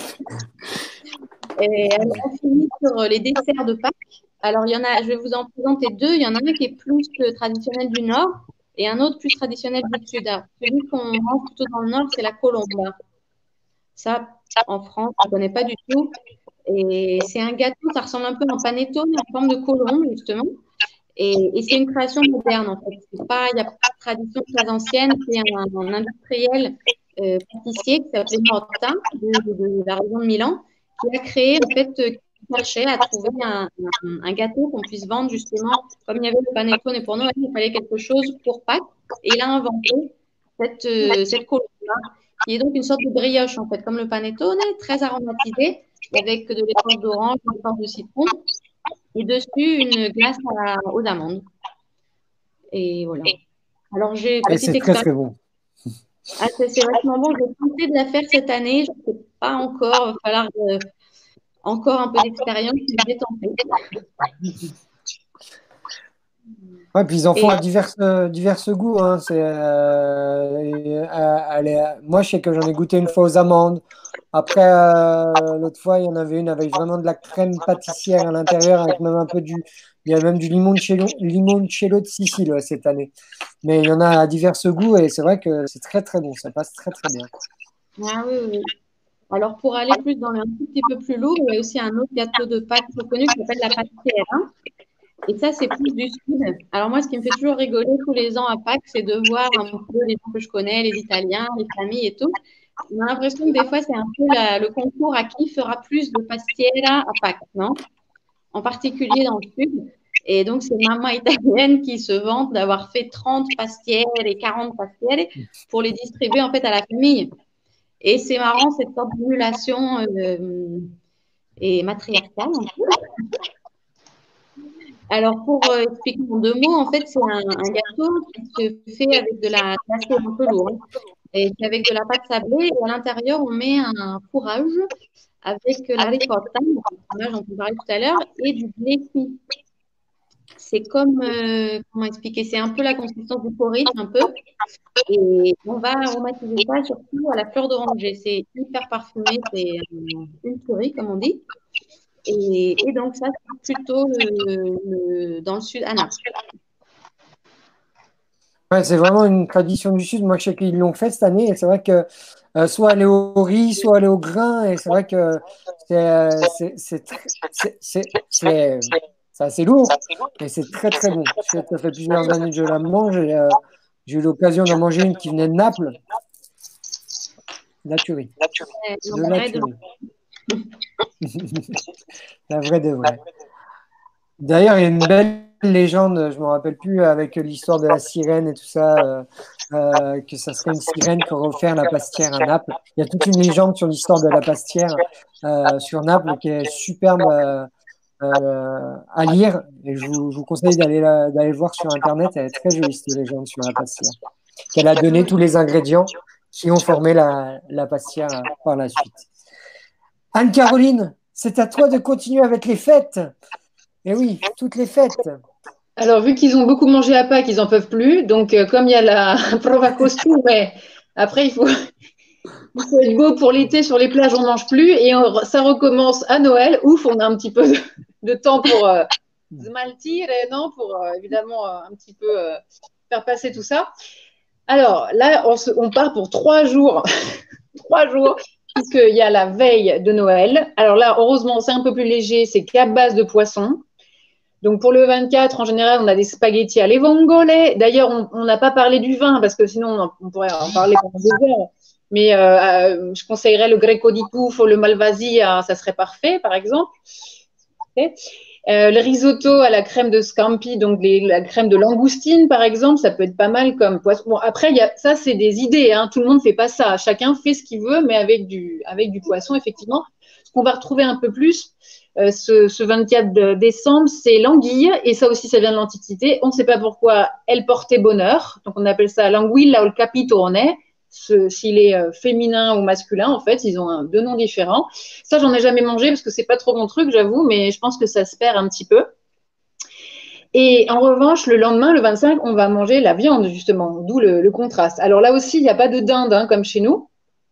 Et alors, on finit sur les desserts de Pâques. Alors, je vais vous en présenter 2. Il y en a un qui est plus traditionnel du Nord et un autre plus traditionnel du Sud. Alors, celui qu'on mange plutôt dans le Nord, c'est la colombe. Ça, en France, on ne connaît pas du tout. Et c'est un gâteau, ça ressemble un peu à un panettone en forme de colombe, justement. Et c'est une création moderne, en fait. Il n'y a pas de tradition très ancienne. C'est un industriel pâtissier qui s'appelait Motta, de la région de Milan, qui a créé, en fait, qui cherchait à trouver un gâteau qu'on puisse vendre, justement. Comme il y avait le panettone et pour Noël, il fallait quelque chose pour Pâques. Et il a inventé cette colombe-là, qui est donc une sorte de brioche, en fait, comme le panettone, très aromatisé, avec de l'écorce d'orange, de l'écorce de citron, et dessus une glace aux amandes. Et voilà. Alors, j'ai une petite C'est très expérience. très bon. Ah, c'est vachement bon. J'ai tenté de la faire cette année. Je ne sais pas encore. Il va falloir encore un peu d'expérience, mais j'ai tenté. Ouais, puis ils en Et font à divers goûts. Hein. Moi, je sais que j'en ai goûté une fois aux amandes. Après, l'autre fois, il y en avait une avec vraiment de la crème pâtissière à l'intérieur, avec même un peu il y a même du limoncello de Sicile ouais, cette année. Mais il y en a à divers goûts et c'est vrai que c'est très très bon. Ça passe très très bien. ah oui, oui. Alors, pour aller plus dans un tout petit peu plus lourd, il y a aussi un autre gâteau de Pâques reconnu qui s'appelle la pastiera. Et ça, c'est plus du sud. Alors, moi, ce qui me fait toujours rigoler tous les ans à Pâques, c'est de voir un peu les gens que je connais, les Italiens, les familles et tout. On a l'impression que des fois, c'est un peu le concours à qui fera plus de pastiera à Pâques, non? En particulier dans le sud. Et donc, c'est maman italienne qui se vante d'avoir fait 30 pastières et 40 pastières pour les distribuer en fait à la famille. Et c'est marrant cette sorte d'émulation et matriarcale. Alors, pour expliquer en deux mots, en fait, c'est un gâteau qui se fait avec de la glacée un peu lourde. Et c'est avec de la pâte sablée. Et à l'intérieur, on met un fourrage avec la ricotta, le fromage dont on parlait tout à l'heure, et du blé cuit. C'est comme, comment expliquer, c'est un peu la consistance du porridge, un peu. Et on va aromatiser ça surtout à la fleur d'oranger. C'est hyper parfumé, c'est une tuerie, comme on dit. Et donc, ça, c'est plutôt dans le sud, à Naples. Ouais, c'est vraiment une tradition du Sud. Moi, je sais qu'ils l'ont fait cette année et c'est vrai que soit aller au riz, soit aller au grain et c'est vrai que c'est assez lourd, mais c'est très très bon. Ça fait plusieurs années que je la mange et j'ai eu l'occasion d'en manger une qui venait de Naples. La tuerie. De la Ouais, tuerie. La vraie de vraie. D'ailleurs, il y a une belle légende, je ne me rappelle plus, avec l'histoire de la sirène et tout ça, que ça serait une sirène qui aurait offert la pastière à Naples. Il y a toute une légende sur l'histoire de la pastière sur Naples qui est superbe à lire. Et je vous conseille d'aller voir sur Internet. Elle est très jolie, cette légende sur la pastière. Qu'elle a donné tous les ingrédients qui ont formé la pastière par la suite. Anne-Caroline, c'est à toi de continuer avec les fêtes. Eh oui, toutes les fêtes. Alors, vu qu'ils ont beaucoup mangé à Pâques, ils n'en peuvent plus. Donc, comme il y a la prova costume, mais après, il faut être beau pour l'été sur les plages, on ne mange plus. Et ça recommence à Noël. Ouf, on a un petit peu de temps pour smaltir, non, pour évidemment un petit peu faire passer tout ça. Alors là, on part pour 3 jours. 3 jours, puisqu'il y a la veille de Noël. Alors là, heureusement, c'est un peu plus léger, c'est qu'à base de poisson. Donc pour le 24, en général, on a des spaghettis alle vongole. D'ailleurs, on n'a pas parlé du vin parce que sinon on pourrait en parler pendant 2 heures. Mais je conseillerais le greco di tufo, le malvasia, ça serait parfait, par exemple. Okay. Le risotto à la crème de scampi, donc la crème de langoustine, par exemple, ça peut être pas mal comme poisson. Bon, après, ça, c'est des idées. Hein. Tout le monde ne fait pas ça. Chacun fait ce qu'il veut, mais avec du poisson, effectivement. Ce qu'on va retrouver un peu plus ce 24 décembre, c'est l'anguille. Et ça aussi, ça vient de l'Antiquité. On ne sait pas pourquoi elle portait bonheur. Donc, on appelle ça l'anguilla o il capitone. S'il est féminin ou masculin, en fait, ils ont deux noms différents. Ça, j'en ai jamais mangé parce que c'est pas trop mon truc, j'avoue, mais je pense que ça se perd un petit peu. Et en revanche, le lendemain, le 25, on va manger la viande, justement, d'où le contraste. Alors là aussi, il n'y a pas de dinde, hein, comme chez nous.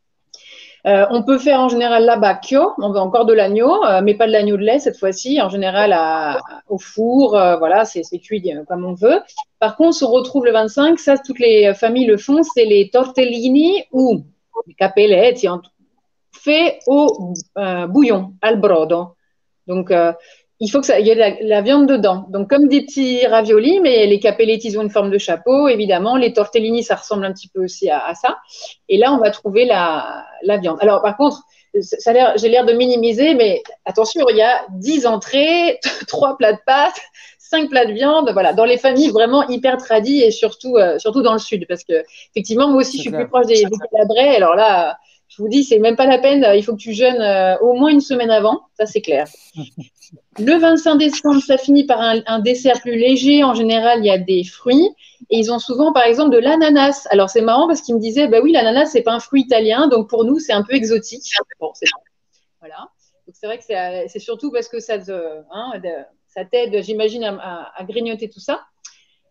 On peut faire en général l'abbacchio, on veut encore de l'agneau, mais pas de l'agneau de lait cette fois-ci, en général au four, voilà, c'est cuit comme on veut. Par contre, on retrouve le 25, ça toutes les familles le font, c'est les tortellini ou les capelletti, fait au bouillon, al brodo. Donc, il faut qu'il y ait la viande dedans. Donc, comme des petits raviolis, mais les capelletti ont une forme de chapeau, évidemment. Les tortellini, ça ressemble un petit peu aussi à ça. Et là, on va trouver la viande. Alors, par contre, j'ai l'air de minimiser, mais attention, il y a 10 entrées, 3 plats de pâtes, 5 plats de viande, voilà, dans les familles vraiment hyper tradies et surtout dans le sud. Parce que, effectivement, moi aussi, je suis plus proche des Calabrais. Alors là, je vous dis, c'est même pas la peine. Il faut que tu jeûnes au moins une semaine avant, ça c'est clair. Le 25 décembre, ça finit par un dessert plus léger. En général, il y a des fruits et ils ont souvent, par exemple, de l'ananas. Alors c'est marrant parce qu'ils me disaient, bah oui, l'ananas c'est pas un fruit italien, donc pour nous c'est un peu exotique. Bon, voilà. Donc c'est vrai que c'est surtout parce que ça t'aide, j'imagine, à grignoter tout ça.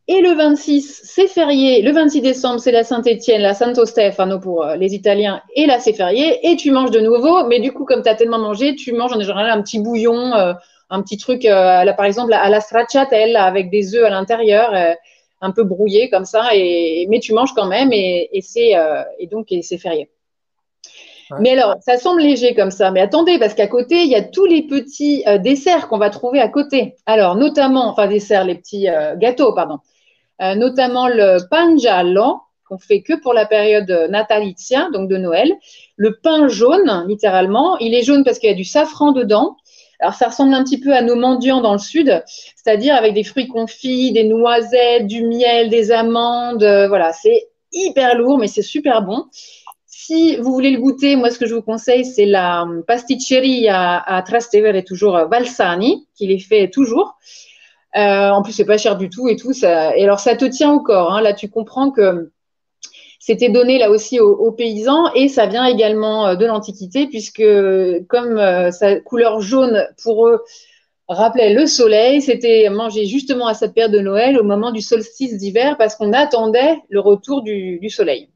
Et le 26, c'est férié. Le 26 décembre, c'est la Saint-Étienne, la Santo Stefano pour les Italiens. Et là, c'est férié. Et tu manges de nouveau. Mais du coup, comme tu as tellement mangé, tu manges en général un petit bouillon, un petit truc, là, par exemple, à la stracciatella avec des œufs à l'intérieur, un peu brouillé comme ça. Mais tu manges quand même. Et c'est férié. Ouais. Mais alors, ça semble léger comme ça. Mais attendez, parce qu'à côté, il y a tous les petits desserts qu'on va trouver à côté. Alors, notamment, enfin, desserts, les petits gâteaux, pardon. Notamment le pain giallo, qu'on fait que pour la période natalizia, donc de Noël. Le pain jaune, littéralement. Il est jaune parce qu'il y a du safran dedans. Alors, ça ressemble un petit peu à nos mendiants dans le sud, c'est-à-dire avec des fruits confits, des noisettes, du miel, des amandes. Voilà, c'est hyper lourd, mais c'est super bon. Si vous voulez le goûter, moi, ce que je vous conseille, c'est la pasticceria à Trastevere, toujours Valsani, qui les fait toujours. En plus, c'est pas cher du tout et tout. Ça... Et alors, ça te tient au corps. Hein. Là, tu comprends que c'était donné là aussi aux paysans et ça vient également de l'Antiquité puisque comme sa couleur jaune pour eux rappelait le soleil, c'était mangé justement à cette période de Noël au moment du solstice d'hiver parce qu'on attendait le retour du soleil.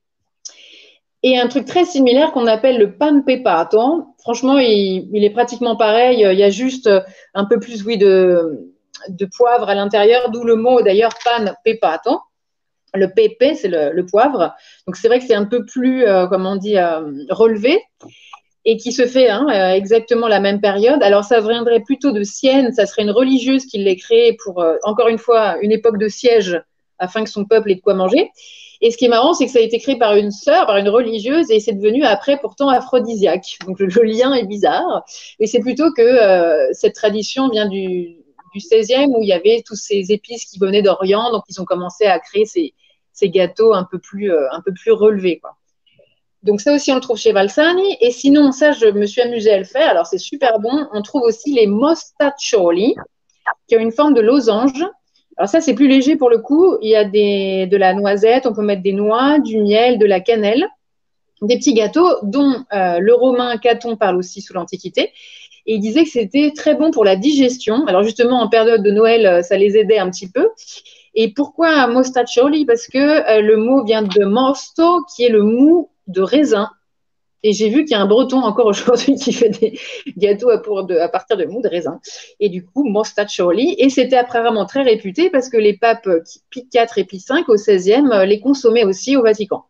Et un truc très similaire qu'on appelle le pan pepato. Franchement, il est pratiquement pareil. Il y a juste un peu plus, oui, de poivre à l'intérieur, d'où le mot d'ailleurs pan pepato. Le pepe, c'est le poivre. Donc c'est vrai que c'est un peu plus, comment on dit, relevé et qui se fait exactement la même période. Alors ça viendrait plutôt de Sienne. Ça serait une religieuse qui l'ait créé pour, encore une fois, une époque de siège afin que son peuple ait de quoi manger. Et ce qui est marrant, c'est que ça a été créé par une sœur, par une religieuse, et c'est devenu après pourtant aphrodisiaque. Donc le lien est bizarre. Et c'est plutôt que cette tradition vient du XVIe où il y avait tous ces épices qui venaient d'Orient, donc ils ont commencé à créer ces gâteaux un peu plus relevés, quoi. Donc ça aussi, on le trouve chez Valsani. Et sinon, ça, je me suis amusée à le faire. Alors c'est super bon. On trouve aussi les mostaccioli, qui ont une forme de losange. Alors ça, c'est plus léger pour le coup. Il y a de la noisette, on peut mettre des noix, du miel, de la cannelle, des petits gâteaux dont le romain Caton parle aussi sous l'Antiquité. Et il disait que c'était très bon pour la digestion. Alors justement, en période de Noël, ça les aidait un petit peu. Et pourquoi mostaccioli? Parce que le mot vient de mosto, qui est le mou de raisin. Et j'ai vu qu'il y a un breton encore aujourd'hui qui fait des gâteaux à partir de mou de raisin. Et du coup, mostaccioli. Et c'était apparemment très réputé parce que les papes Pie IV et Pie V au XVIe les consommaient aussi au Vatican.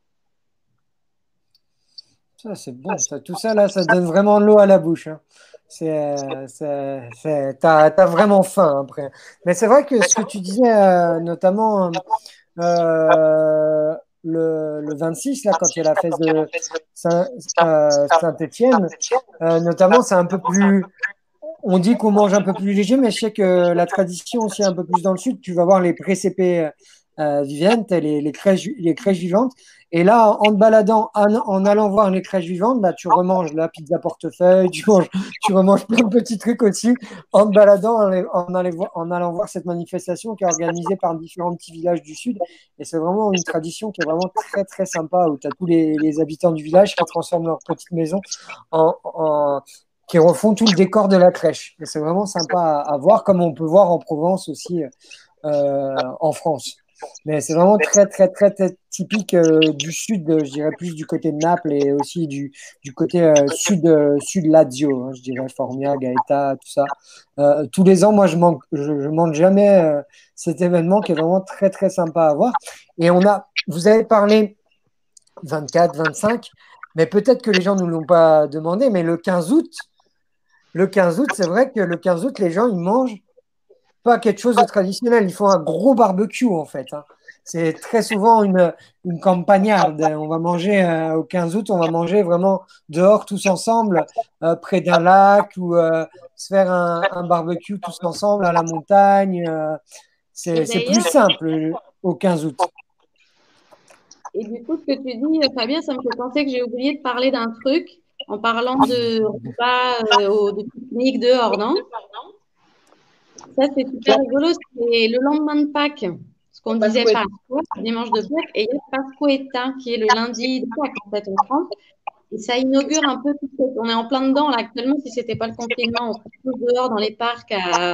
Ça, c'est bon. Ça, tout ça, là, ça donne vraiment l'eau à la bouche. Hein. T'as vraiment faim après. Mais c'est vrai que ce que tu disais, notamment le 26, là, quand il y a la fête de Saint-Étienne, notamment, c'est un peu plus. On dit qu'on mange un peu plus léger, mais je sais que la tradition aussi un peu plus dans le sud, tu vas voir les précépés vivantes, les crèches vivantes. Et là, en te baladant, en allant voir les crèches vivantes, bah, tu remanges la pizza portefeuille, tu remanges plein de petits trucs aussi en te baladant, en allant voir cette manifestation qui est organisée par différents petits villages du sud. Et c'est vraiment une tradition qui est vraiment très, très sympa, où tu as tous les habitants du village qui transforment leur petite maison qui refont tout le décor de la crèche. Et c'est vraiment sympa à voir, comme on peut voir en Provence aussi, en France. Mais c'est vraiment très, très, très, très typique du sud, je dirais plus du côté de Naples et aussi du côté sud Lazio, hein, je dirais Formia, Gaeta, tout ça. Tous les ans, moi, je manque jamais cet événement qui est vraiment très, très sympa à voir. Et vous avez parlé 24, 25, mais peut-être que les gens ne nous l'ont pas demandé, mais le 15 août, c'est vrai que le 15 août, les gens, ils mangent pas quelque chose de traditionnel. Ils font un gros barbecue, en fait. Hein. C'est très souvent une campagnarde. On va manger au 15 août, on va manger vraiment dehors tous ensemble, près d'un lac ou se faire un barbecue tous ensemble à la montagne. C'est plus simple au 15 août. Et du coup, ce que tu dis, Fabien, ça me fait penser que j'ai oublié de parler d'un truc en parlant de repas, de pique-nique dehors, non? Ça, c'est super rigolo. C'est le lendemain de Pâques, ce qu'on disait Pâques, dimanche de Pâques, et il y a Pasquetta, qui est le lundi de Pâques, en fait, en France. Et ça inaugure un peu tout ça. On est en plein dedans, là, actuellement, si ce n'était pas le confinement, on serait tous dehors dans les parcs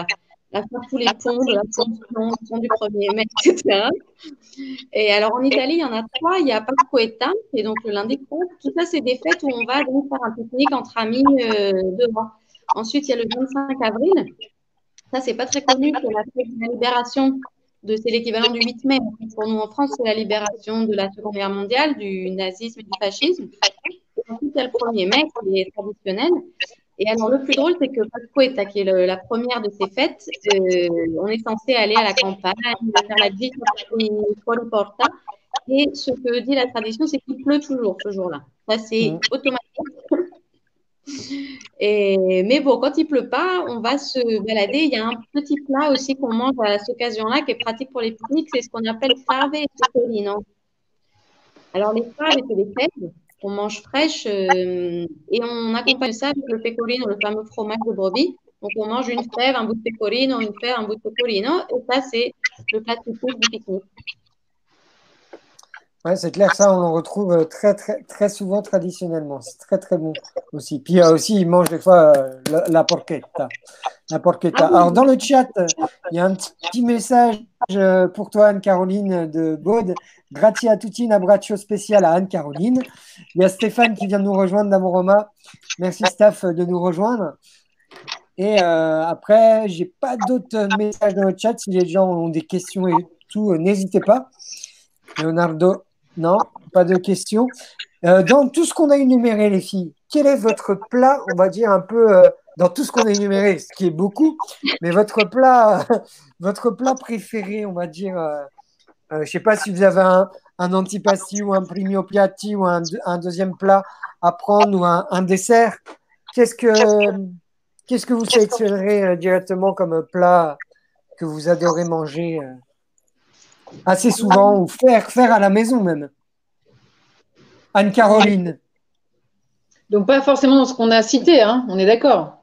à faire tous les ponts de l'Ascension, le pont du 1er mai, etc. Et alors en Italie, il y en a trois. Il y a Pasquetta, qui est donc le lundi de Pâques. Tout ça, c'est des fêtes où on va donc faire un pique-nique entre amis dehors. Ensuite, il y a le 25 avril. Ça, c'est pas très connu, c'est la fête de la libération. C'est l'équivalent du 8 mai. Pour nous en France, c'est la libération de la Seconde Guerre mondiale, du nazisme et du fascisme. Et ensuite, il y a le 1er mai, qui est traditionnel. Et alors, le plus drôle, c'est que Pasquetta, qui est la première de ces fêtes, on est censé aller à la campagne, faire la gita fuori porta. Et ce que dit la tradition, c'est qu'il pleut toujours ce jour-là. Ça, c'est automatique. Mais bon, quand il pleut pas, on va se balader. Il y a un petit plat aussi qu'on mange à cette occasion-là qui est pratique pour les pique-niques, c'est ce qu'on appelle fave et pecorino. Alors, les faves, c'est des fèves qu'on mange fraîches et on accompagne ça avec le pecorino, le fameux fromage de brebis. Donc, on mange une fève, un bout de pecorino, une fève, un bout de pecorino. Et ça, c'est le plat typique du pique-nique. Ouais, c'est clair, ça, on en retrouve très, très, très souvent traditionnellement. C'est très, très bon aussi. Puis aussi, ils mangent des fois la porchetta. La porchetta. Alors, dans le chat, il y a un petit message pour toi, Anne-Caroline de Baude. Grazie a tutti, un abbraccio spécial à Anne-Caroline. Il y a Stéphane qui vient de nous rejoindre d'Amoroma. Merci, Steph, de nous rejoindre. Et après, je n'ai pas d'autres messages dans le chat. Si les gens ont des questions et tout, n'hésitez pas. Leonardo, non, pas de questions. Dans tout ce qu'on a énuméré, les filles, quel est votre plat, on va dire un peu, dans tout ce qu'on a énuméré, ce qui est beaucoup, mais votre plat, votre plat préféré, on va dire, je ne sais pas si vous avez un antipasti ou un primo piatti ou un deuxième plat à prendre ou un dessert. Qu'est-ce que vous sélectionnerez directement comme plat que vous adorez manger assez souvent ou faire à la maison même? Anne-Caroline. Donc, pas forcément dans ce qu'on a cité, hein, on est d'accord.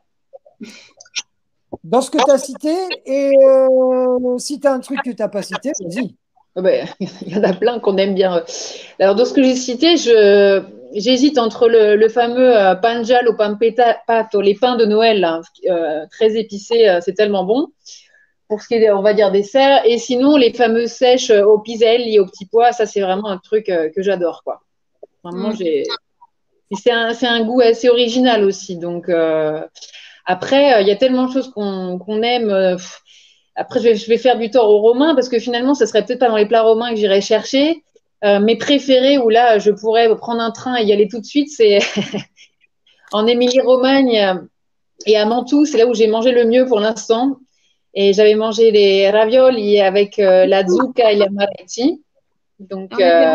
Dans ce que tu as cité, et si tu as un truc que tu n'as pas cité, vas-y. Il y en a plein qu'on aime bien. Alors, dans ce que j'ai cité, j'hésite entre le fameux panjal au pampetato, les pains de Noël, là, très épicés, c'est tellement bon. Pour ce qui est, on va dire, dessert. Et sinon, les fameuses sèches aux piselli, aux petits pois, ça, c'est vraiment un truc que j'adore, quoi. Vraiment, c'est un goût assez original aussi. Donc, après, il y a tellement de choses qu'on aime. Après, je vais faire du tort aux Romains parce que finalement, ce serait peut-être pas dans les plats romains que j'irais chercher. Mes préférés, où là, je pourrais prendre un train et y aller tout de suite, c'est en Émilie-Romagne et à Mantoue. C'est là où j'ai mangé le mieux pour l'instant. Et j'avais mangé les raviolis avec la zucca et la maretti. Donc,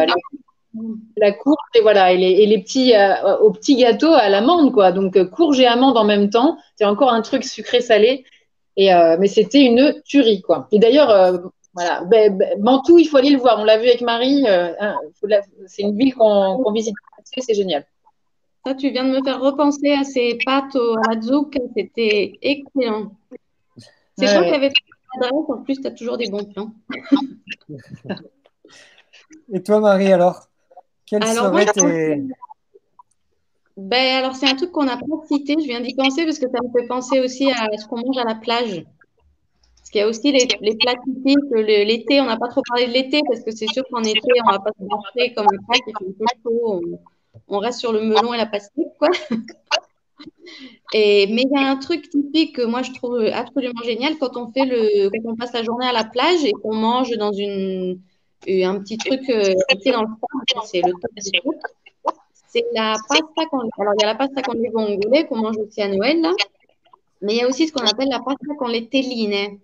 la courge et voilà, et les petits, aux petits gâteaux à l'amande, quoi. Donc, courge et amande en même temps. C'est encore un truc sucré-salé. Mais c'était une tuerie, quoi. Et d'ailleurs, voilà, Mantoue, il faut aller le voir. On l'a vu avec Marie. C'est une ville qu'on visite. C'est génial. Ça, tu viens de me faire repenser à ces pâtes à la zucca. C'était excellent. C'est toi qui avais fait l'adresse. En plus, tu as toujours des bons plans. Et toi, Marie, alors? Quels seraient tes… Alors, c'est un truc qu'on n'a pas cité. Je viens d'y penser parce que ça me fait penser aussi à ce qu'on mange à la plage. Parce qu'il y a aussi les plats typiques. L'été, on n'a pas trop parlé de l'été parce que c'est sûr qu'en été, on ne va pas se brancher comme un plat qui fait un peu chaud. On reste sur le melon et la pastèque, quoi. Mais il y a un truc typique que moi je trouve absolument génial quand on passe la journée à la plage et qu'on mange dans un petit truc qui est dans le fond, c'est le top du truc. C'est la pasta alors il y a la pasta con le vongole qu'on mange aussi à Noël là, mais il y a aussi ce qu'on appelle la pasta con le telline.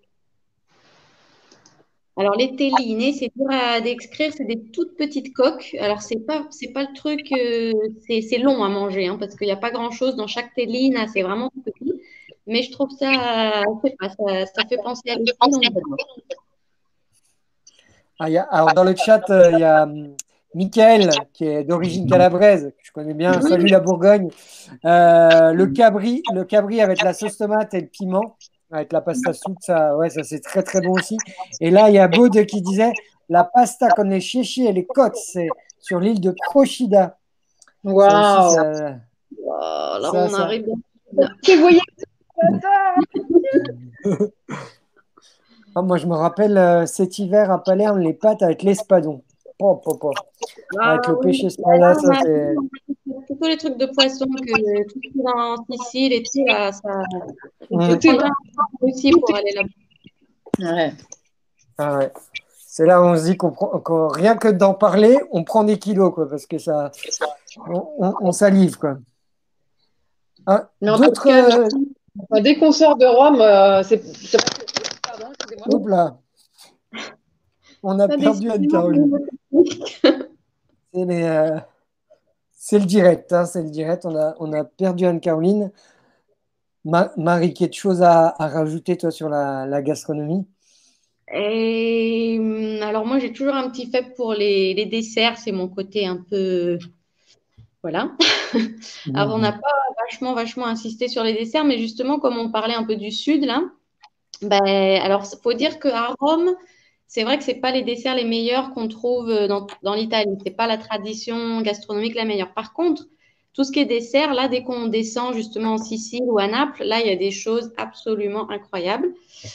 Alors, les telline, c'est dur à décrire, c'est des toutes petites coques. Alors, c'est pas le truc, c'est long à manger, hein, parce qu'il n'y a pas grand-chose dans chaque telline, c'est vraiment tout petit. Mais je trouve ça, je sais pas, ça fait penser à l'été, donc alors, dans le chat, il y a Michael, qui est d'origine calabraise, que je connais bien. Salut la Bourgogne. Le cabri avec la sauce tomate et le piment, avec la pasta soupe, ça c'est très très bon aussi. Et là, il y a Baude qui disait la pasta con les chéchis et les côtes, c'est sur l'île de Procida. Waouh! Là, on arrive. Tu voyais Ah, moi, je me rappelle cet hiver à Palerme, les pâtes avec l'espadon. Oh, oh, oh. Avec Ah le oui, pêché là, spada, on ça a c'est. plutôt les trucs de poisson que tout ce qui est en Sicile et tout, là, ça, il faut Mm. Tout est prendre bon. un temps aussi pour aller là-bas. Ouais. Ah ouais. C'est là où on se dit rien que d'en parler, on prend des kilos, quoi, parce que ça, on salive, quoi. Ah, Mais en tout d'autres. cas, enfin, dès qu'on sort de Rome, c'est pas pardon, excusez-moi. Oups là, on a Ça, perdu décidément, au Anne-Caroline. niveau technique. C'est c'est le direct, hein, c'est le direct. On a perdu Anne-Caroline. Marie, quelque chose à rajouter, toi, sur la gastronomie? Et alors moi, j'ai toujours un petit faible pour les desserts, c'est mon côté un peu, voilà. Alors on n'a Mhm. pas vachement insisté sur les desserts, mais justement, comme on parlait un peu du sud, là, ben, alors faut dire qu'à Rome, c'est vrai que c'est pas les desserts les meilleurs qu'on trouve dans l'Italie. C'est pas la tradition gastronomique la meilleure. Par contre, tout ce qui est dessert, là, dès qu'on descend justement en Sicile ou à Naples, là, il y a des choses absolument incroyables.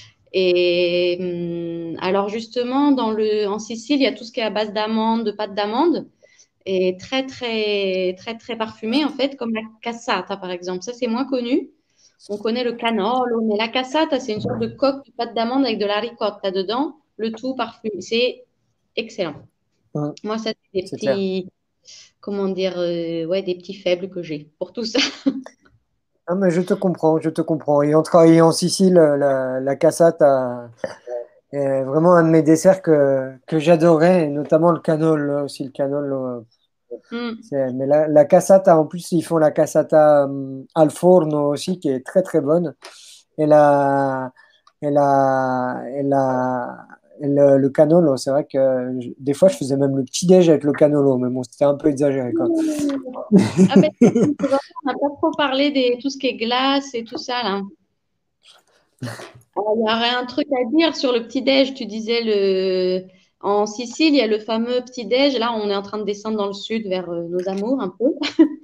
Et alors justement, en Sicile, il y a tout ce qui est à base d'amandes, de pâte d'amande, et très parfumé en fait, comme la cassata par exemple. Ça, c'est moins connu. On connaît le cannolo, mais la cassata, c'est une sorte de coque de pâte d'amande avec de la ricotta dedans, le tout parfumé. C'est excellent. Mhm. Moi, ça, c'est des C'est clair. petits, comment dire, ouais, des petits faibles que j'ai pour tout ça. Ah, mais je te comprends, je te comprends. Et en travaillant en Sicile, la cassata est vraiment un de mes desserts que j'adorais, et notamment le cannolo aussi. Le cannolo, Mm. mais la cassata, en plus, ils font la cassata al forno aussi, qui est très très bonne. Et et la, et la, et le cannolo, c'est vrai que des fois, je faisais même le petit-déj avec le cannolo, mais bon, c'était un peu exagéré, quoi. Ah ben, on n'a pas trop parlé de tout ce qui est glace et tout ça, là. Alors, il y aurait un truc à dire sur le petit-déj. Tu disais en Sicile, il y a le fameux petit-déj. Là, on est en train de descendre dans le sud vers nos amours un peu.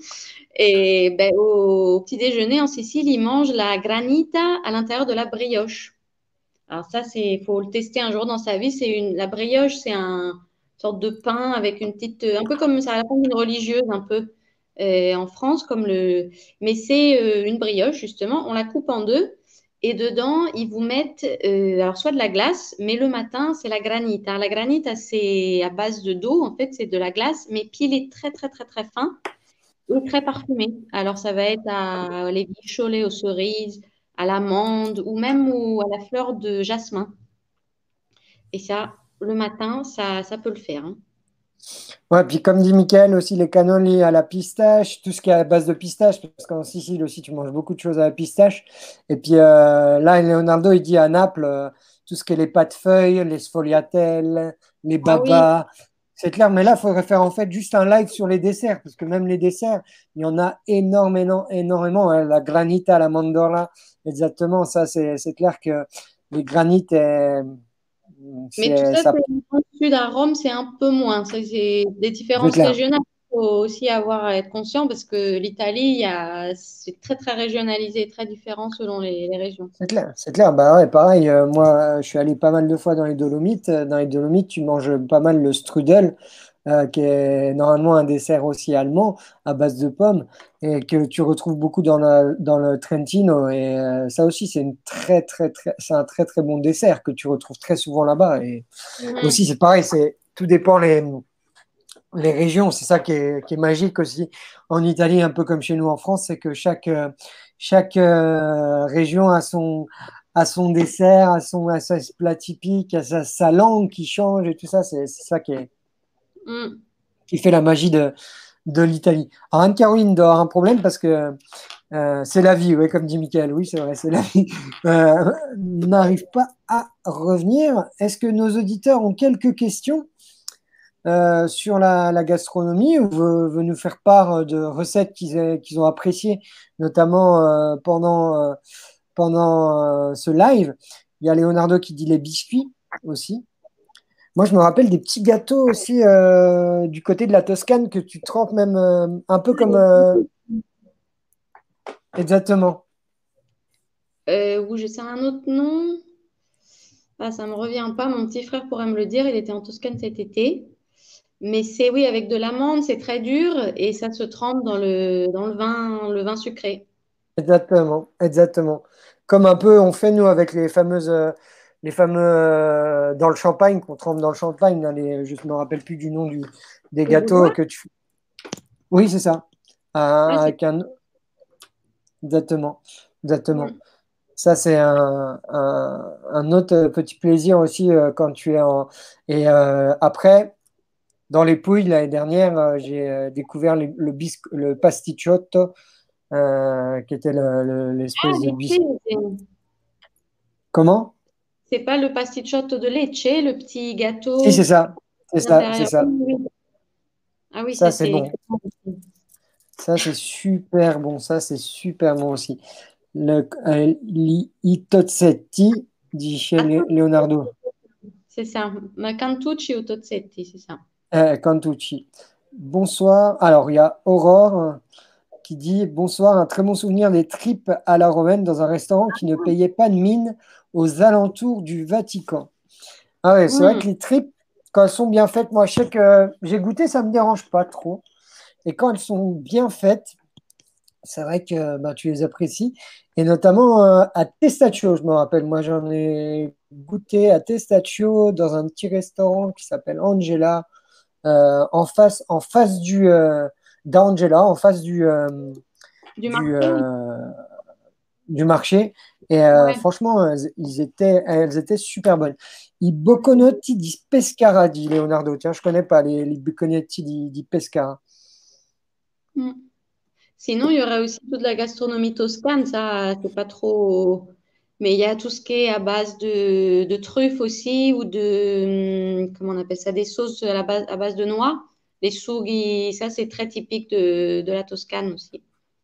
Et ben, au petit déjeuner en Sicile, ils mangent la granita à l'intérieur de la brioche. Alors ça, faut le tester un jour dans sa vie. La brioche, c'est un sorte de pain avec une petite, un peu comme ça, à la forme d'une religieuse, un peu en France, mais c'est une brioche justement. On la coupe en deux et dedans, ils vous mettent, alors soit de la glace, mais le matin, c'est la granita. La granita, c'est à base de d'eau, en fait, c'est de la glace, mais pilée très fin et très parfumé. Alors, ça va être à les chocolats aux cerises, à l'amande ou même à la fleur de jasmin. Et ça, le matin, ça peut le faire, hein. Ouais, puis comme dit Michael, aussi les cannolis à la pistache, tout ce qui est à base de pistache, parce qu'en Sicile aussi, tu manges beaucoup de choses à la pistache. Et puis là, Leonardo, il dit à Naples, tout ce qui est les pâtes feuilles, les sfogliatelles, les Ah oui, babas. C'est clair, mais là, il faudrait faire en fait juste un live sur les desserts, parce que même les desserts, il y en a énormément. Hein. La granita, la mandorla, exactement, ça, c'est clair que les granites, mais tout ça, ça, c'est dans le sud à Rome, c'est un peu moins. Ça, c'est des c'est différences clair. régionales. Il faut aussi à être conscient parce que l'Italie, c'est très régionalisé, très différent selon les régions. C'est clair, c'est clair. Bah ouais, pareil, moi, je suis allé pas mal de fois dans les Dolomites. Dans les Dolomites, tu manges pas mal le strudel, qui est normalement un dessert aussi allemand à base de pommes et que tu retrouves beaucoup dans le Trentino. Et ça aussi, c'est un très bon dessert que tu retrouves très souvent là-bas. Et Mhm. aussi, c'est pareil, tout dépend les régions, c'est ça qui est magique aussi en Italie, un peu comme chez nous en France, c'est que chaque région a son dessert, a sa plat typique, a sa langue qui change et tout ça, c'est ça Mhm. qui fait la magie de l'Italie. Alors Anne-Caroline doit avoir un problème parce que c'est la vie, ouais, comme dit Michael, oui, c'est vrai, c'est la vie. N'arrive pas à revenir. Est-ce que nos auditeurs ont quelques questions sur la gastronomie ou veut nous faire part de recettes qu'ils ont appréciées, notamment pendant ce live. Il y a Leonardo qui dit les biscuits aussi. Moi, je me rappelle des petits gâteaux aussi du côté de la Toscane que tu trempes même un peu comme exactement. Ou je sais un autre nom. Ah, ça me revient pas. Mon petit frère pourrait me le dire. Il était en Toscane cet été. Mais c'est oui, avec de l'amande, c'est très dur et ça se trempe dans le vin sucré. Exactement, exactement. Comme un peu on fait nous avec les fameux dans le champagne, qu'on trempe dans le champagne, là, je ne me rappelle plus du nom des Le gâteaux boudoir? que tu. Oui, c'est ça. Ah, c'est Avec un. Exactement, exactement. mm. Ça, c'est un autre petit plaisir aussi quand tu es en. Et après, dans les Pouilles, l'année dernière, j'ai découvert le pasticciotto, qui était Ah, l'espèce de l'été, biscuit. Comment? c'est pas le pasticciotto de lecce, le petit Si, c'est gâteau ça. C'est ça, c'est d'intérieur. ça. Oui, oui. Ah oui, Ça, ça c'est c'est bon. excellent aussi. Ça, c'est super bon. Ça, c'est super bon aussi. I tozzetti, dit chez Attends, Leonardo c'est ça. Ma Cantucci ou Tozzetti, c'est ça. Cantucci. Bonsoir. Alors, il y a Aurore qui dit bonsoir, un très bon souvenir des tripes à la romaine dans un restaurant qui ne payait pas de mine aux alentours du Vatican. Ah ouais, c'est vrai Hmm. que les tripes, quand elles sont bien faites, moi, je sais que j'ai goûté, ça me dérange pas trop. Et quand elles sont bien faites, c'est vrai que bah, tu les apprécies. Et notamment à Testaccio, je me rappelle. Moi, j'en ai goûté à Testaccio dans un petit restaurant qui s'appelle Angela, en face d'Angela, en face Du du, marché? euh, du marché. Et Ouais. franchement, elles étaient super bonnes. I bocconetti di Pescara, dit Leonardo. Tiens, je connais pas les bocconetti di Pescara. Hmm. Sinon, il y aurait aussi toute la gastronomie toscane, ça, c'est pas trop. Mais il y a tout ce qui est à base de truffes aussi, ou comment on appelle ça, des sauces à base de noix. Les sughi, ça, c'est très typique de la Toscane aussi.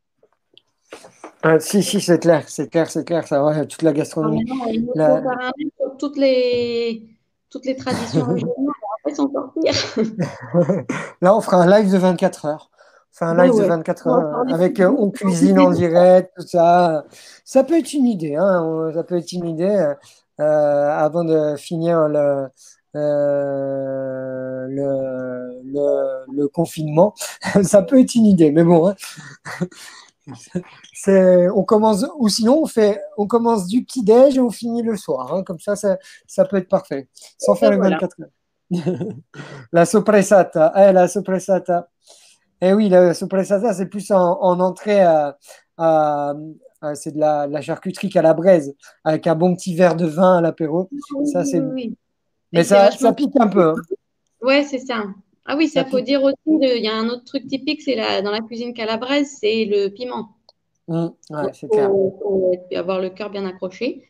Si, si, c'est clair, c'est clair, c'est clair. Ça, ouais, toute la Alors gastronomie. maintenant, il nous faut La- faire un livre sur toutes les traditions régionales, on va pas s'en sortir. Là, on fera un live de 24 heures. On fait un Ben live de ouais. 24 On va heures faire des avec petites on cuisine en direct, tout ça. Ça peut être une idée, hein. Ça peut être une idée avant de finir le confinement. Ça peut être une idée, mais bon, hein. On commence, ou sinon on commence du petit-déj et on finit le soir, hein. Comme ça peut être parfait, sans faire Ben les voilà. 24 heures. La soppressata, la soppressata. Eh oui, la soppressata, c'est plus en entrée à- c'est de la charcuterie calabraise, avec un bon petit verre de vin à l'apéro. Oui, oui, Ça, c'est oui, bon. oui. Et Mais c'est ça vachement. pique un peu, hein. Ouais, c'est ça. Ah oui, Ça ça faut pique. dire aussi, il y a un autre truc typique, dans la cuisine calabraise, c'est le piment. Ouais, c'est clair. Faut avoir le cœur bien accroché.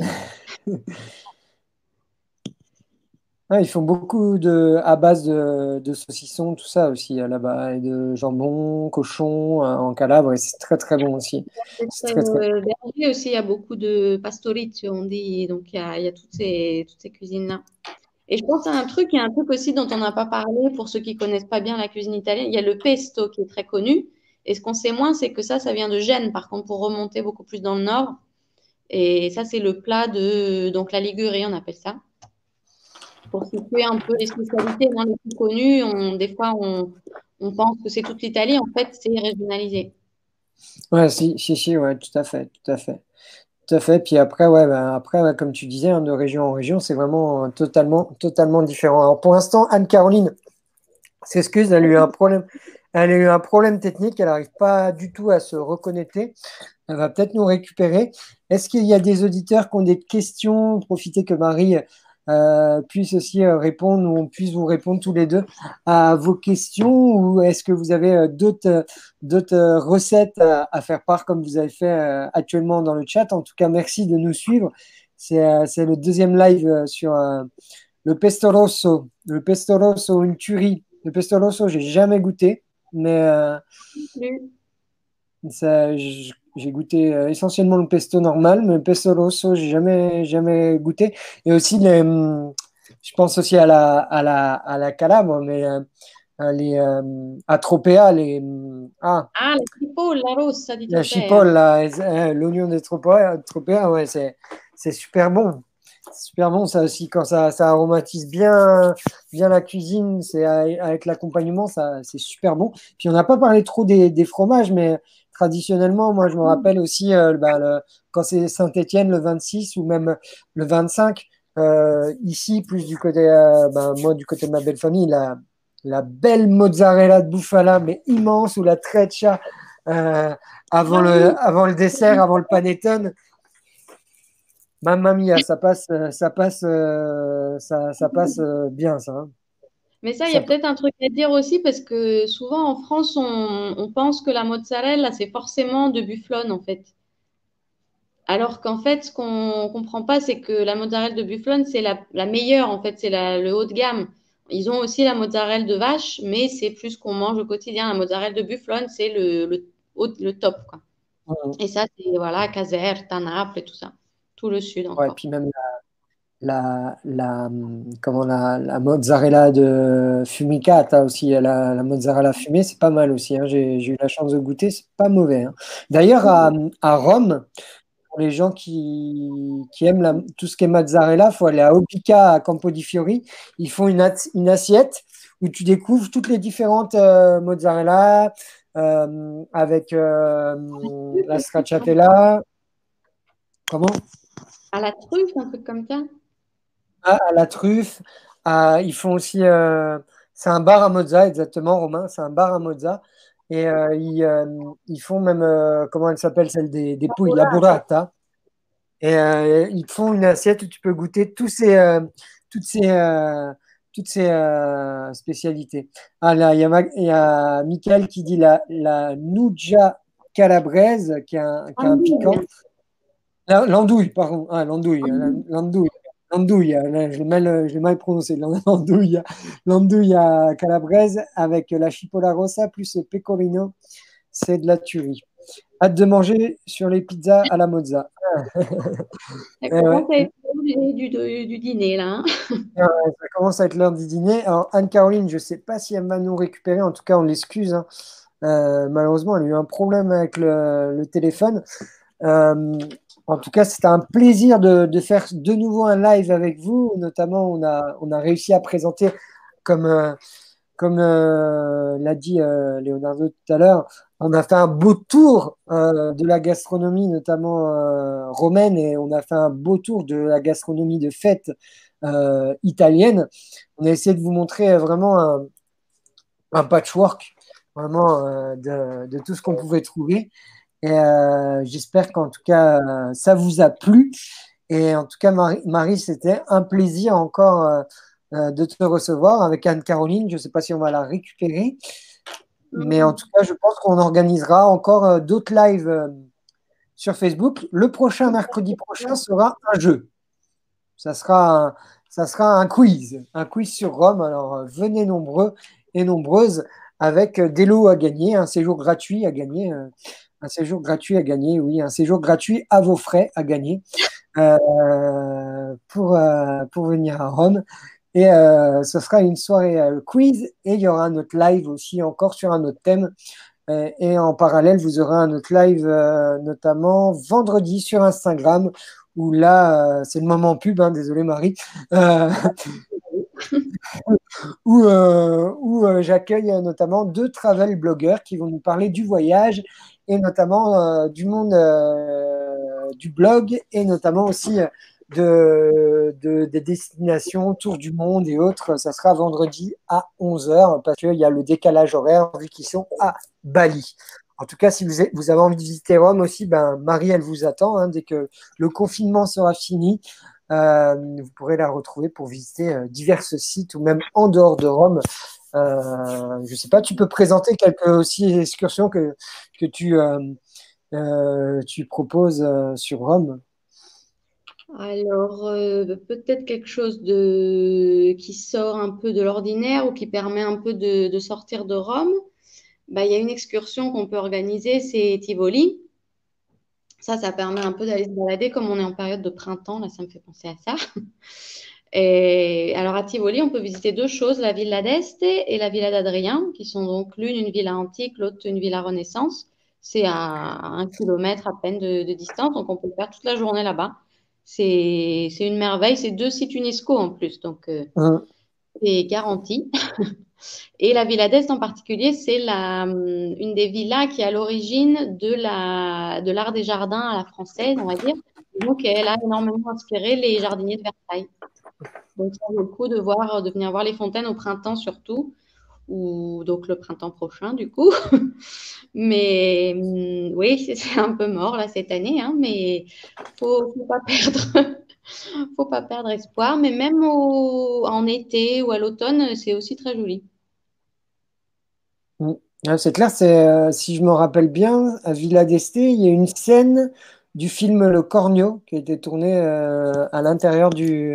Ouais, ils font beaucoup à base de saucissons, tout ça aussi là-bas, et de jambon, cochon en Calabre, et c'est très très bon aussi. C'est très très. Berger aussi, il y a beaucoup de pastorici, on dit. Donc, il y a toutes ces cuisines-là. Et je pense à un truc, il y a un truc aussi dont on n'a pas parlé pour ceux qui connaissent pas bien la cuisine italienne. Il y a le pesto qui est très connu. Et ce qu'on sait moins, c'est que ça vient de Gênes, par contre, pour remonter beaucoup plus dans le nord. Et ça, c'est le plat donc la Ligurie, on appelle ça. Pour situer un peu les spécialités les plus connues, des fois, on pense que c'est toute l'Italie. En fait, c'est régionalisé. Ouais, si, si, si, ouais, tout à fait, tout à fait. Tout à fait. Puis après, ouais, ouais, comme tu disais, hein, de région en région, c'est vraiment totalement différent. Alors pour l'instant, Anne-Caroline s'excuse, elle a eu un problème. Elle a eu un problème technique, elle n'arrive pas du tout à se reconnecter. Elle va peut-être nous récupérer. Est-ce qu'il y a des auditeurs qui ont des questions? Profitez que Marie puisse aussi répondre, ou on puisse vous répondre tous les deux à vos questions, ou est-ce que vous avez d'autres recettes à faire part comme vous avez fait actuellement dans le chat? En tout cas, merci de nous suivre. C'est le deuxième live sur le pesto rosso. Le pesto rosso, une tuerie. Le pesto rosso, j'ai jamais goûté, mais j'ai goûté essentiellement le pesto normal, mais le pesto rosso, j'ai jamais goûté. Et aussi, je pense aussi à la Calabre, mais à Tropea, Ah, la cipolla rossa di la Tropea. chipotle, là, l'oignon de Tropea, ouais, c'est super bon. C'est super bon, ça aussi, quand ça aromatise bien, bien la cuisine, avec l'accompagnement, c'est super bon. Puis on n'a pas parlé trop des fromages, mais traditionnellement, moi, je me rappelle aussi quand c'est Saint-Étienne le 26 ou même le 25, ici, plus du côté, moi, du côté de ma belle famille, la belle mozzarella de bufala, mais immense, ou la treccia euh, avant le dessert, avant le panettone. Mamma mia, ça passe bien, ça, hein. Mais ça, il y a Ça, peut-être un truc à dire aussi parce que souvent en France, on pense que la mozzarella, c'est forcément de bufflone en fait. Alors qu'en fait, ce qu'on comprend pas, c'est que la mozzarella de bufflone, c'est la meilleure en fait, c'est le haut de gamme. Ils ont aussi la mozzarella de vache, mais c'est plus ce qu'on mange au quotidien. La mozzarella de bufflone, c'est le top, quoi. Et ça, c'est voilà, Caserta, Naples et tout ça. Tout le sud ouais, encore. puis même la mozzarella de Fumicata aussi, la mozzarella fumée, c'est pas mal aussi, hein. J'ai eu la chance de goûter, c'est pas mauvais, hein. D'ailleurs, à Rome, pour les gens qui aiment tout ce qui est mozzarella, il faut aller à Opica, à Campo di Fiori. Ils font une assiette où tu découvres toutes les différentes mozzarella avec la stracciatella. Comment? À la truffe, un truc comme ça. À la truffe. Ils font aussi. C'est un bar à mozza, exactement, Romain. C'est un bar à mozza. Et ils font même. Comment elle s'appelle, celle des pouilles? La burrata. Et ils te font une assiette où tu peux goûter toutes ces, euh, toutes ces spécialités. Ah là, il y a Michael qui dit la Nuggia calabraise, qui a un piquant. Andouille. L'andouille, pardon. Ah, l'andouille. L'andouille. L'andouille. Là, je l'ai mal prononcé. L'andouille. L'andouille à calabraise avec la chipola rossa plus le pecorino. C'est de la tuerie. Hâte de manger sur les pizzas à la mozza. Ça Ouais. commence à être l'heure du dîner, là, hein. Ça commence à être l'heure du dîner. Alors, Anne-Caroline, je ne sais pas si elle va nous récupérer. En tout cas, on l'excuse, hein. Malheureusement, elle a eu un problème avec le téléphone. Euh, En tout cas, c'était un plaisir de faire de nouveau un live avec vous. Notamment, on a réussi à présenter, comme, comme l'a dit Leonardo tout à l'heure, on a fait un beau tour de la gastronomie, notamment romaine, et on a fait un beau tour de la gastronomie de fête italienne. On a essayé de vous montrer vraiment un patchwork vraiment de tout ce qu'on pouvait trouver. Et j'espère qu'en tout cas, ça vous a plu. Et en tout cas, Marie, c'était un plaisir encore de te recevoir avec Anne-Caroline. Je ne sais pas si on va la récupérer, mais en tout cas, je pense qu'on organisera encore d'autres lives sur Facebook. Le prochain mercredi prochain sera un jeu. Ça sera ça sera un quiz sur Rome. Alors, venez nombreux et nombreuses avec des lots à gagner, un séjour gratuit à gagner. Un séjour gratuit à gagner, oui, un séjour gratuit à vos frais à gagner pour venir à Rome. Et ce sera une soirée quiz et il y aura notre live aussi encore sur un autre thème. Et en parallèle, vous aurez un autre live notamment vendredi sur Instagram où là, c'est le moment pub, hein, désolé Marie, euh, où j'accueille notamment deux travel blogueurs qui vont nous parler du voyage et notamment du monde du blog et notamment aussi des destinations autour du monde et autres. Ça sera vendredi à 11 heures parce qu'il y a le décalage horaire vu qu'ils sont à Bali. En tout cas, si vous avez envie de visiter Rome aussi, ben, Marie, elle vous attend, hein, dès que le confinement sera fini. Vous pourrez la retrouver pour visiter divers sites ou même en dehors de Rome. Je ne sais pas, tu peux présenter quelques aussi excursions que tu proposes sur Rome. Alors, peut-être quelque chose qui sort un peu de l'ordinaire ou qui permet un peu de sortir de Rome. Bah, il y a une excursion qu'on peut organiser, c'est Tivoli. Ça permet un peu d'aller se balader comme on est en période de printemps. Là, ça me fait penser à ça. Et alors, à Tivoli, on peut visiter deux choses, la Villa d'Este et la Villa d'Adrien, qui sont donc l'une une villa antique, l'autre une villa Renaissance. C'est à 1 kilomètre à peine de distance, donc on peut faire toute la journée là-bas. C'est une merveille. C'est 2 sites UNESCO en plus, donc Hum, c'est garanti. Et la Villa d'Est en particulier, c'est une des villas qui est à l'origine de l'art des jardins à la française, on va dire. Donc, elle a énormément inspiré les jardiniers de Versailles. Donc, ça vaut le coup de venir voir les fontaines au printemps surtout, ou donc le printemps prochain du coup. Mais oui, c'est un peu mort là cette année, hein, mais faut pas perdre, faut pas perdre espoir. Mais même en été ou à l'automne, c'est aussi très joli. hum. Ouais, c'est clair, si je me rappelle bien, à Villa d'Este, il y a une scène du film Le Cornio qui a été tournée à l'intérieur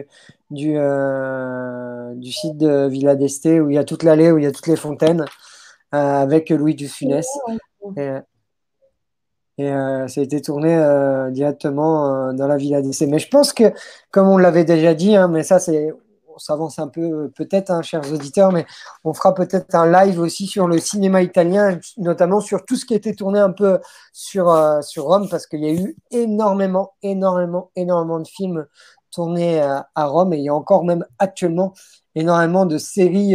du site de Villa d'Este où il y a toute l'allée, où il y a toutes les fontaines, avec Louis de Funès. Et, ça a été tourné directement dans la Villa d'Essai. Mais je pense que, comme on l'avait déjà dit, hein, mais ça, on s'avance un peu peut-être, hein, chers auditeurs, mais on fera peut-être un live aussi sur le cinéma italien, notamment sur tout ce qui a été tourné un peu sur Rome, parce qu'il y a eu énormément, énormément, énormément de films tournés à Rome, et il y a encore même actuellement énormément de séries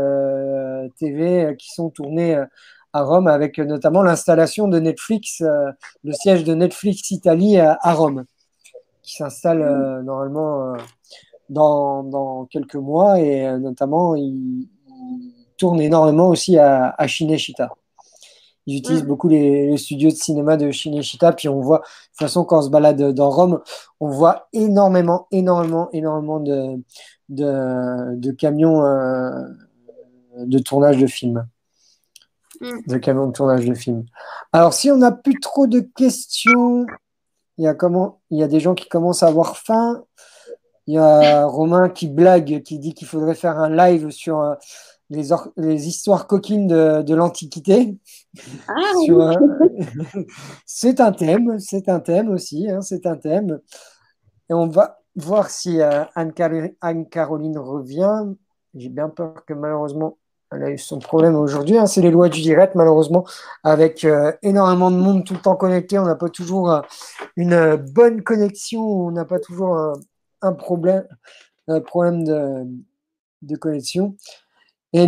TV qui sont tournées à Rome, avec notamment l'installation de Netflix, le siège de Netflix Italie à Rome, qui s'installe normalement dans quelques mois, et notamment il tourne énormément aussi à Cinecittà. Ils utilisent Mm. beaucoup les studios de cinéma de Cinecittà, puis on voit, de toute façon, quand on se balade dans Rome, on voit énormément, énormément, énormément de camions de tournage de films. Mm. De camions de tournage de films. Alors, si on n'a plus trop de questions, il y a des gens qui commencent à avoir faim. Il y a Romain qui blague, qui dit qu'il faudrait faire un live sur les histoires coquines de l'Antiquité. Ah Sur, oui. c'est un thème aussi, hein, c'est un thème. Et on va voir si Anne-Caroline revient. J'ai bien peur que malheureusement, elle a eu son problème aujourd'hui, hein. C'est les lois du direct, malheureusement, avec énormément de monde tout le temps connecté. On n'a pas toujours une bonne connexion, on n'a pas toujours un problème de connexion. Et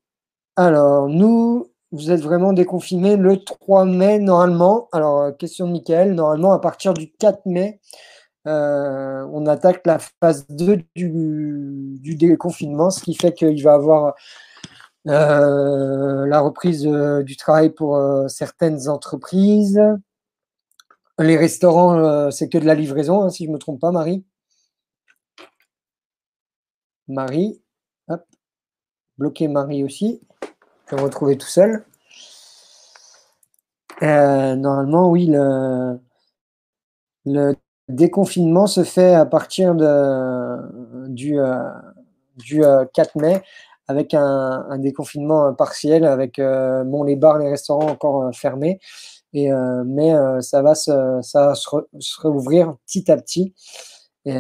nous, vous êtes vraiment déconfinés le 3 mai normalement. Alors, question de Michael, normalement, à partir du 4 mai, on attaque la phase 2 du déconfinement, ce qui fait qu'il va y avoir la reprise du travail pour certaines entreprises. Les restaurants, c'est que de la livraison, hein, si je ne me trompe pas, Marie. Marie, hop, bloquer Marie aussi. Je vais me retrouver tout seul. Normalement, oui, le déconfinement se fait à partir du 4 mai, avec un déconfinement partiel, avec les bars, les restaurants encore fermés. Mais ça va se rouvrir petit à petit. Et,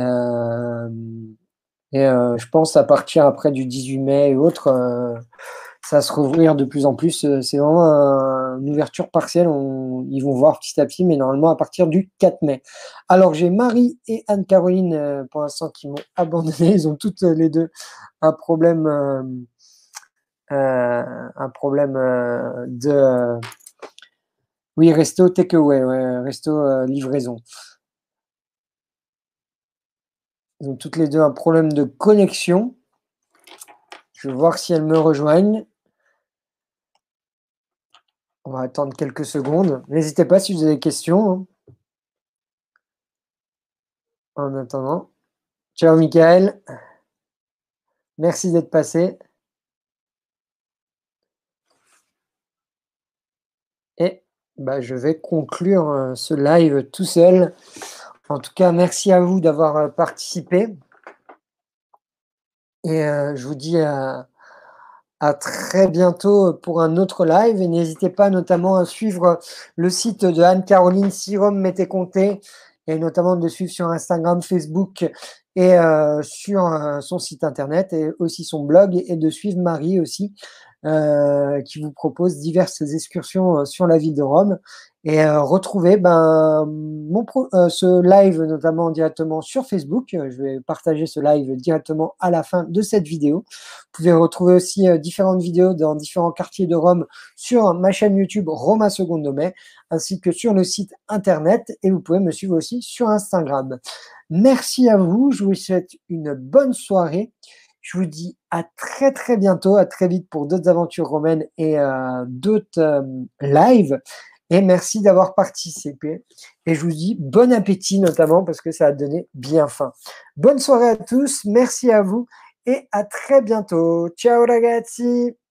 je pense à partir après du 18 mai et autres, ça va se rouvrir de plus en plus. C'est vraiment une ouverture partielle. Ils vont voir petit à petit, mais normalement à partir du 4 mai. Alors, j'ai Marie et Anne-Caroline pour l'instant qui m'ont abandonné. Ils ont toutes les deux un problème, de. Oui, resto takeaway, ouais, resto livraison. Ils ont toutes les deux un problème de connexion. Je vais voir si elles me rejoignent. On va attendre quelques secondes. N'hésitez pas si vous avez des questions, hein. En attendant. Ciao, Michael. Merci d'être passé. Et je vais conclure ce live tout seul. En tout cas, merci à vous d'avoir participé. Et je vous dis à très bientôt pour un autre live. Et n'hésitez pas notamment à suivre le site de Anne-Caroline Si Rome m'était compté, et notamment de suivre sur Instagram, Facebook et sur son site internet, et aussi son blog, et de suivre Marie aussi, qui vous propose diverses excursions sur la ville de Rome. et retrouver ce live notamment directement sur Facebook. Je vais partager ce live directement à la fin de cette vidéo. Vous pouvez retrouver aussi différentes vidéos dans différents quartiers de Rome sur ma chaîne YouTube Roma Secondo Me, ainsi que sur le site internet, et vous pouvez me suivre aussi sur Instagram. Merci à vous, je vous souhaite une bonne soirée. Je vous dis à très très bientôt, à très vite pour d'autres aventures romaines et d'autres lives. Et merci d'avoir participé. Et je vous dis bon appétit notamment parce que ça a donné bien faim. Bonne soirée à tous, merci à vous et à très bientôt. Ciao ragazzi!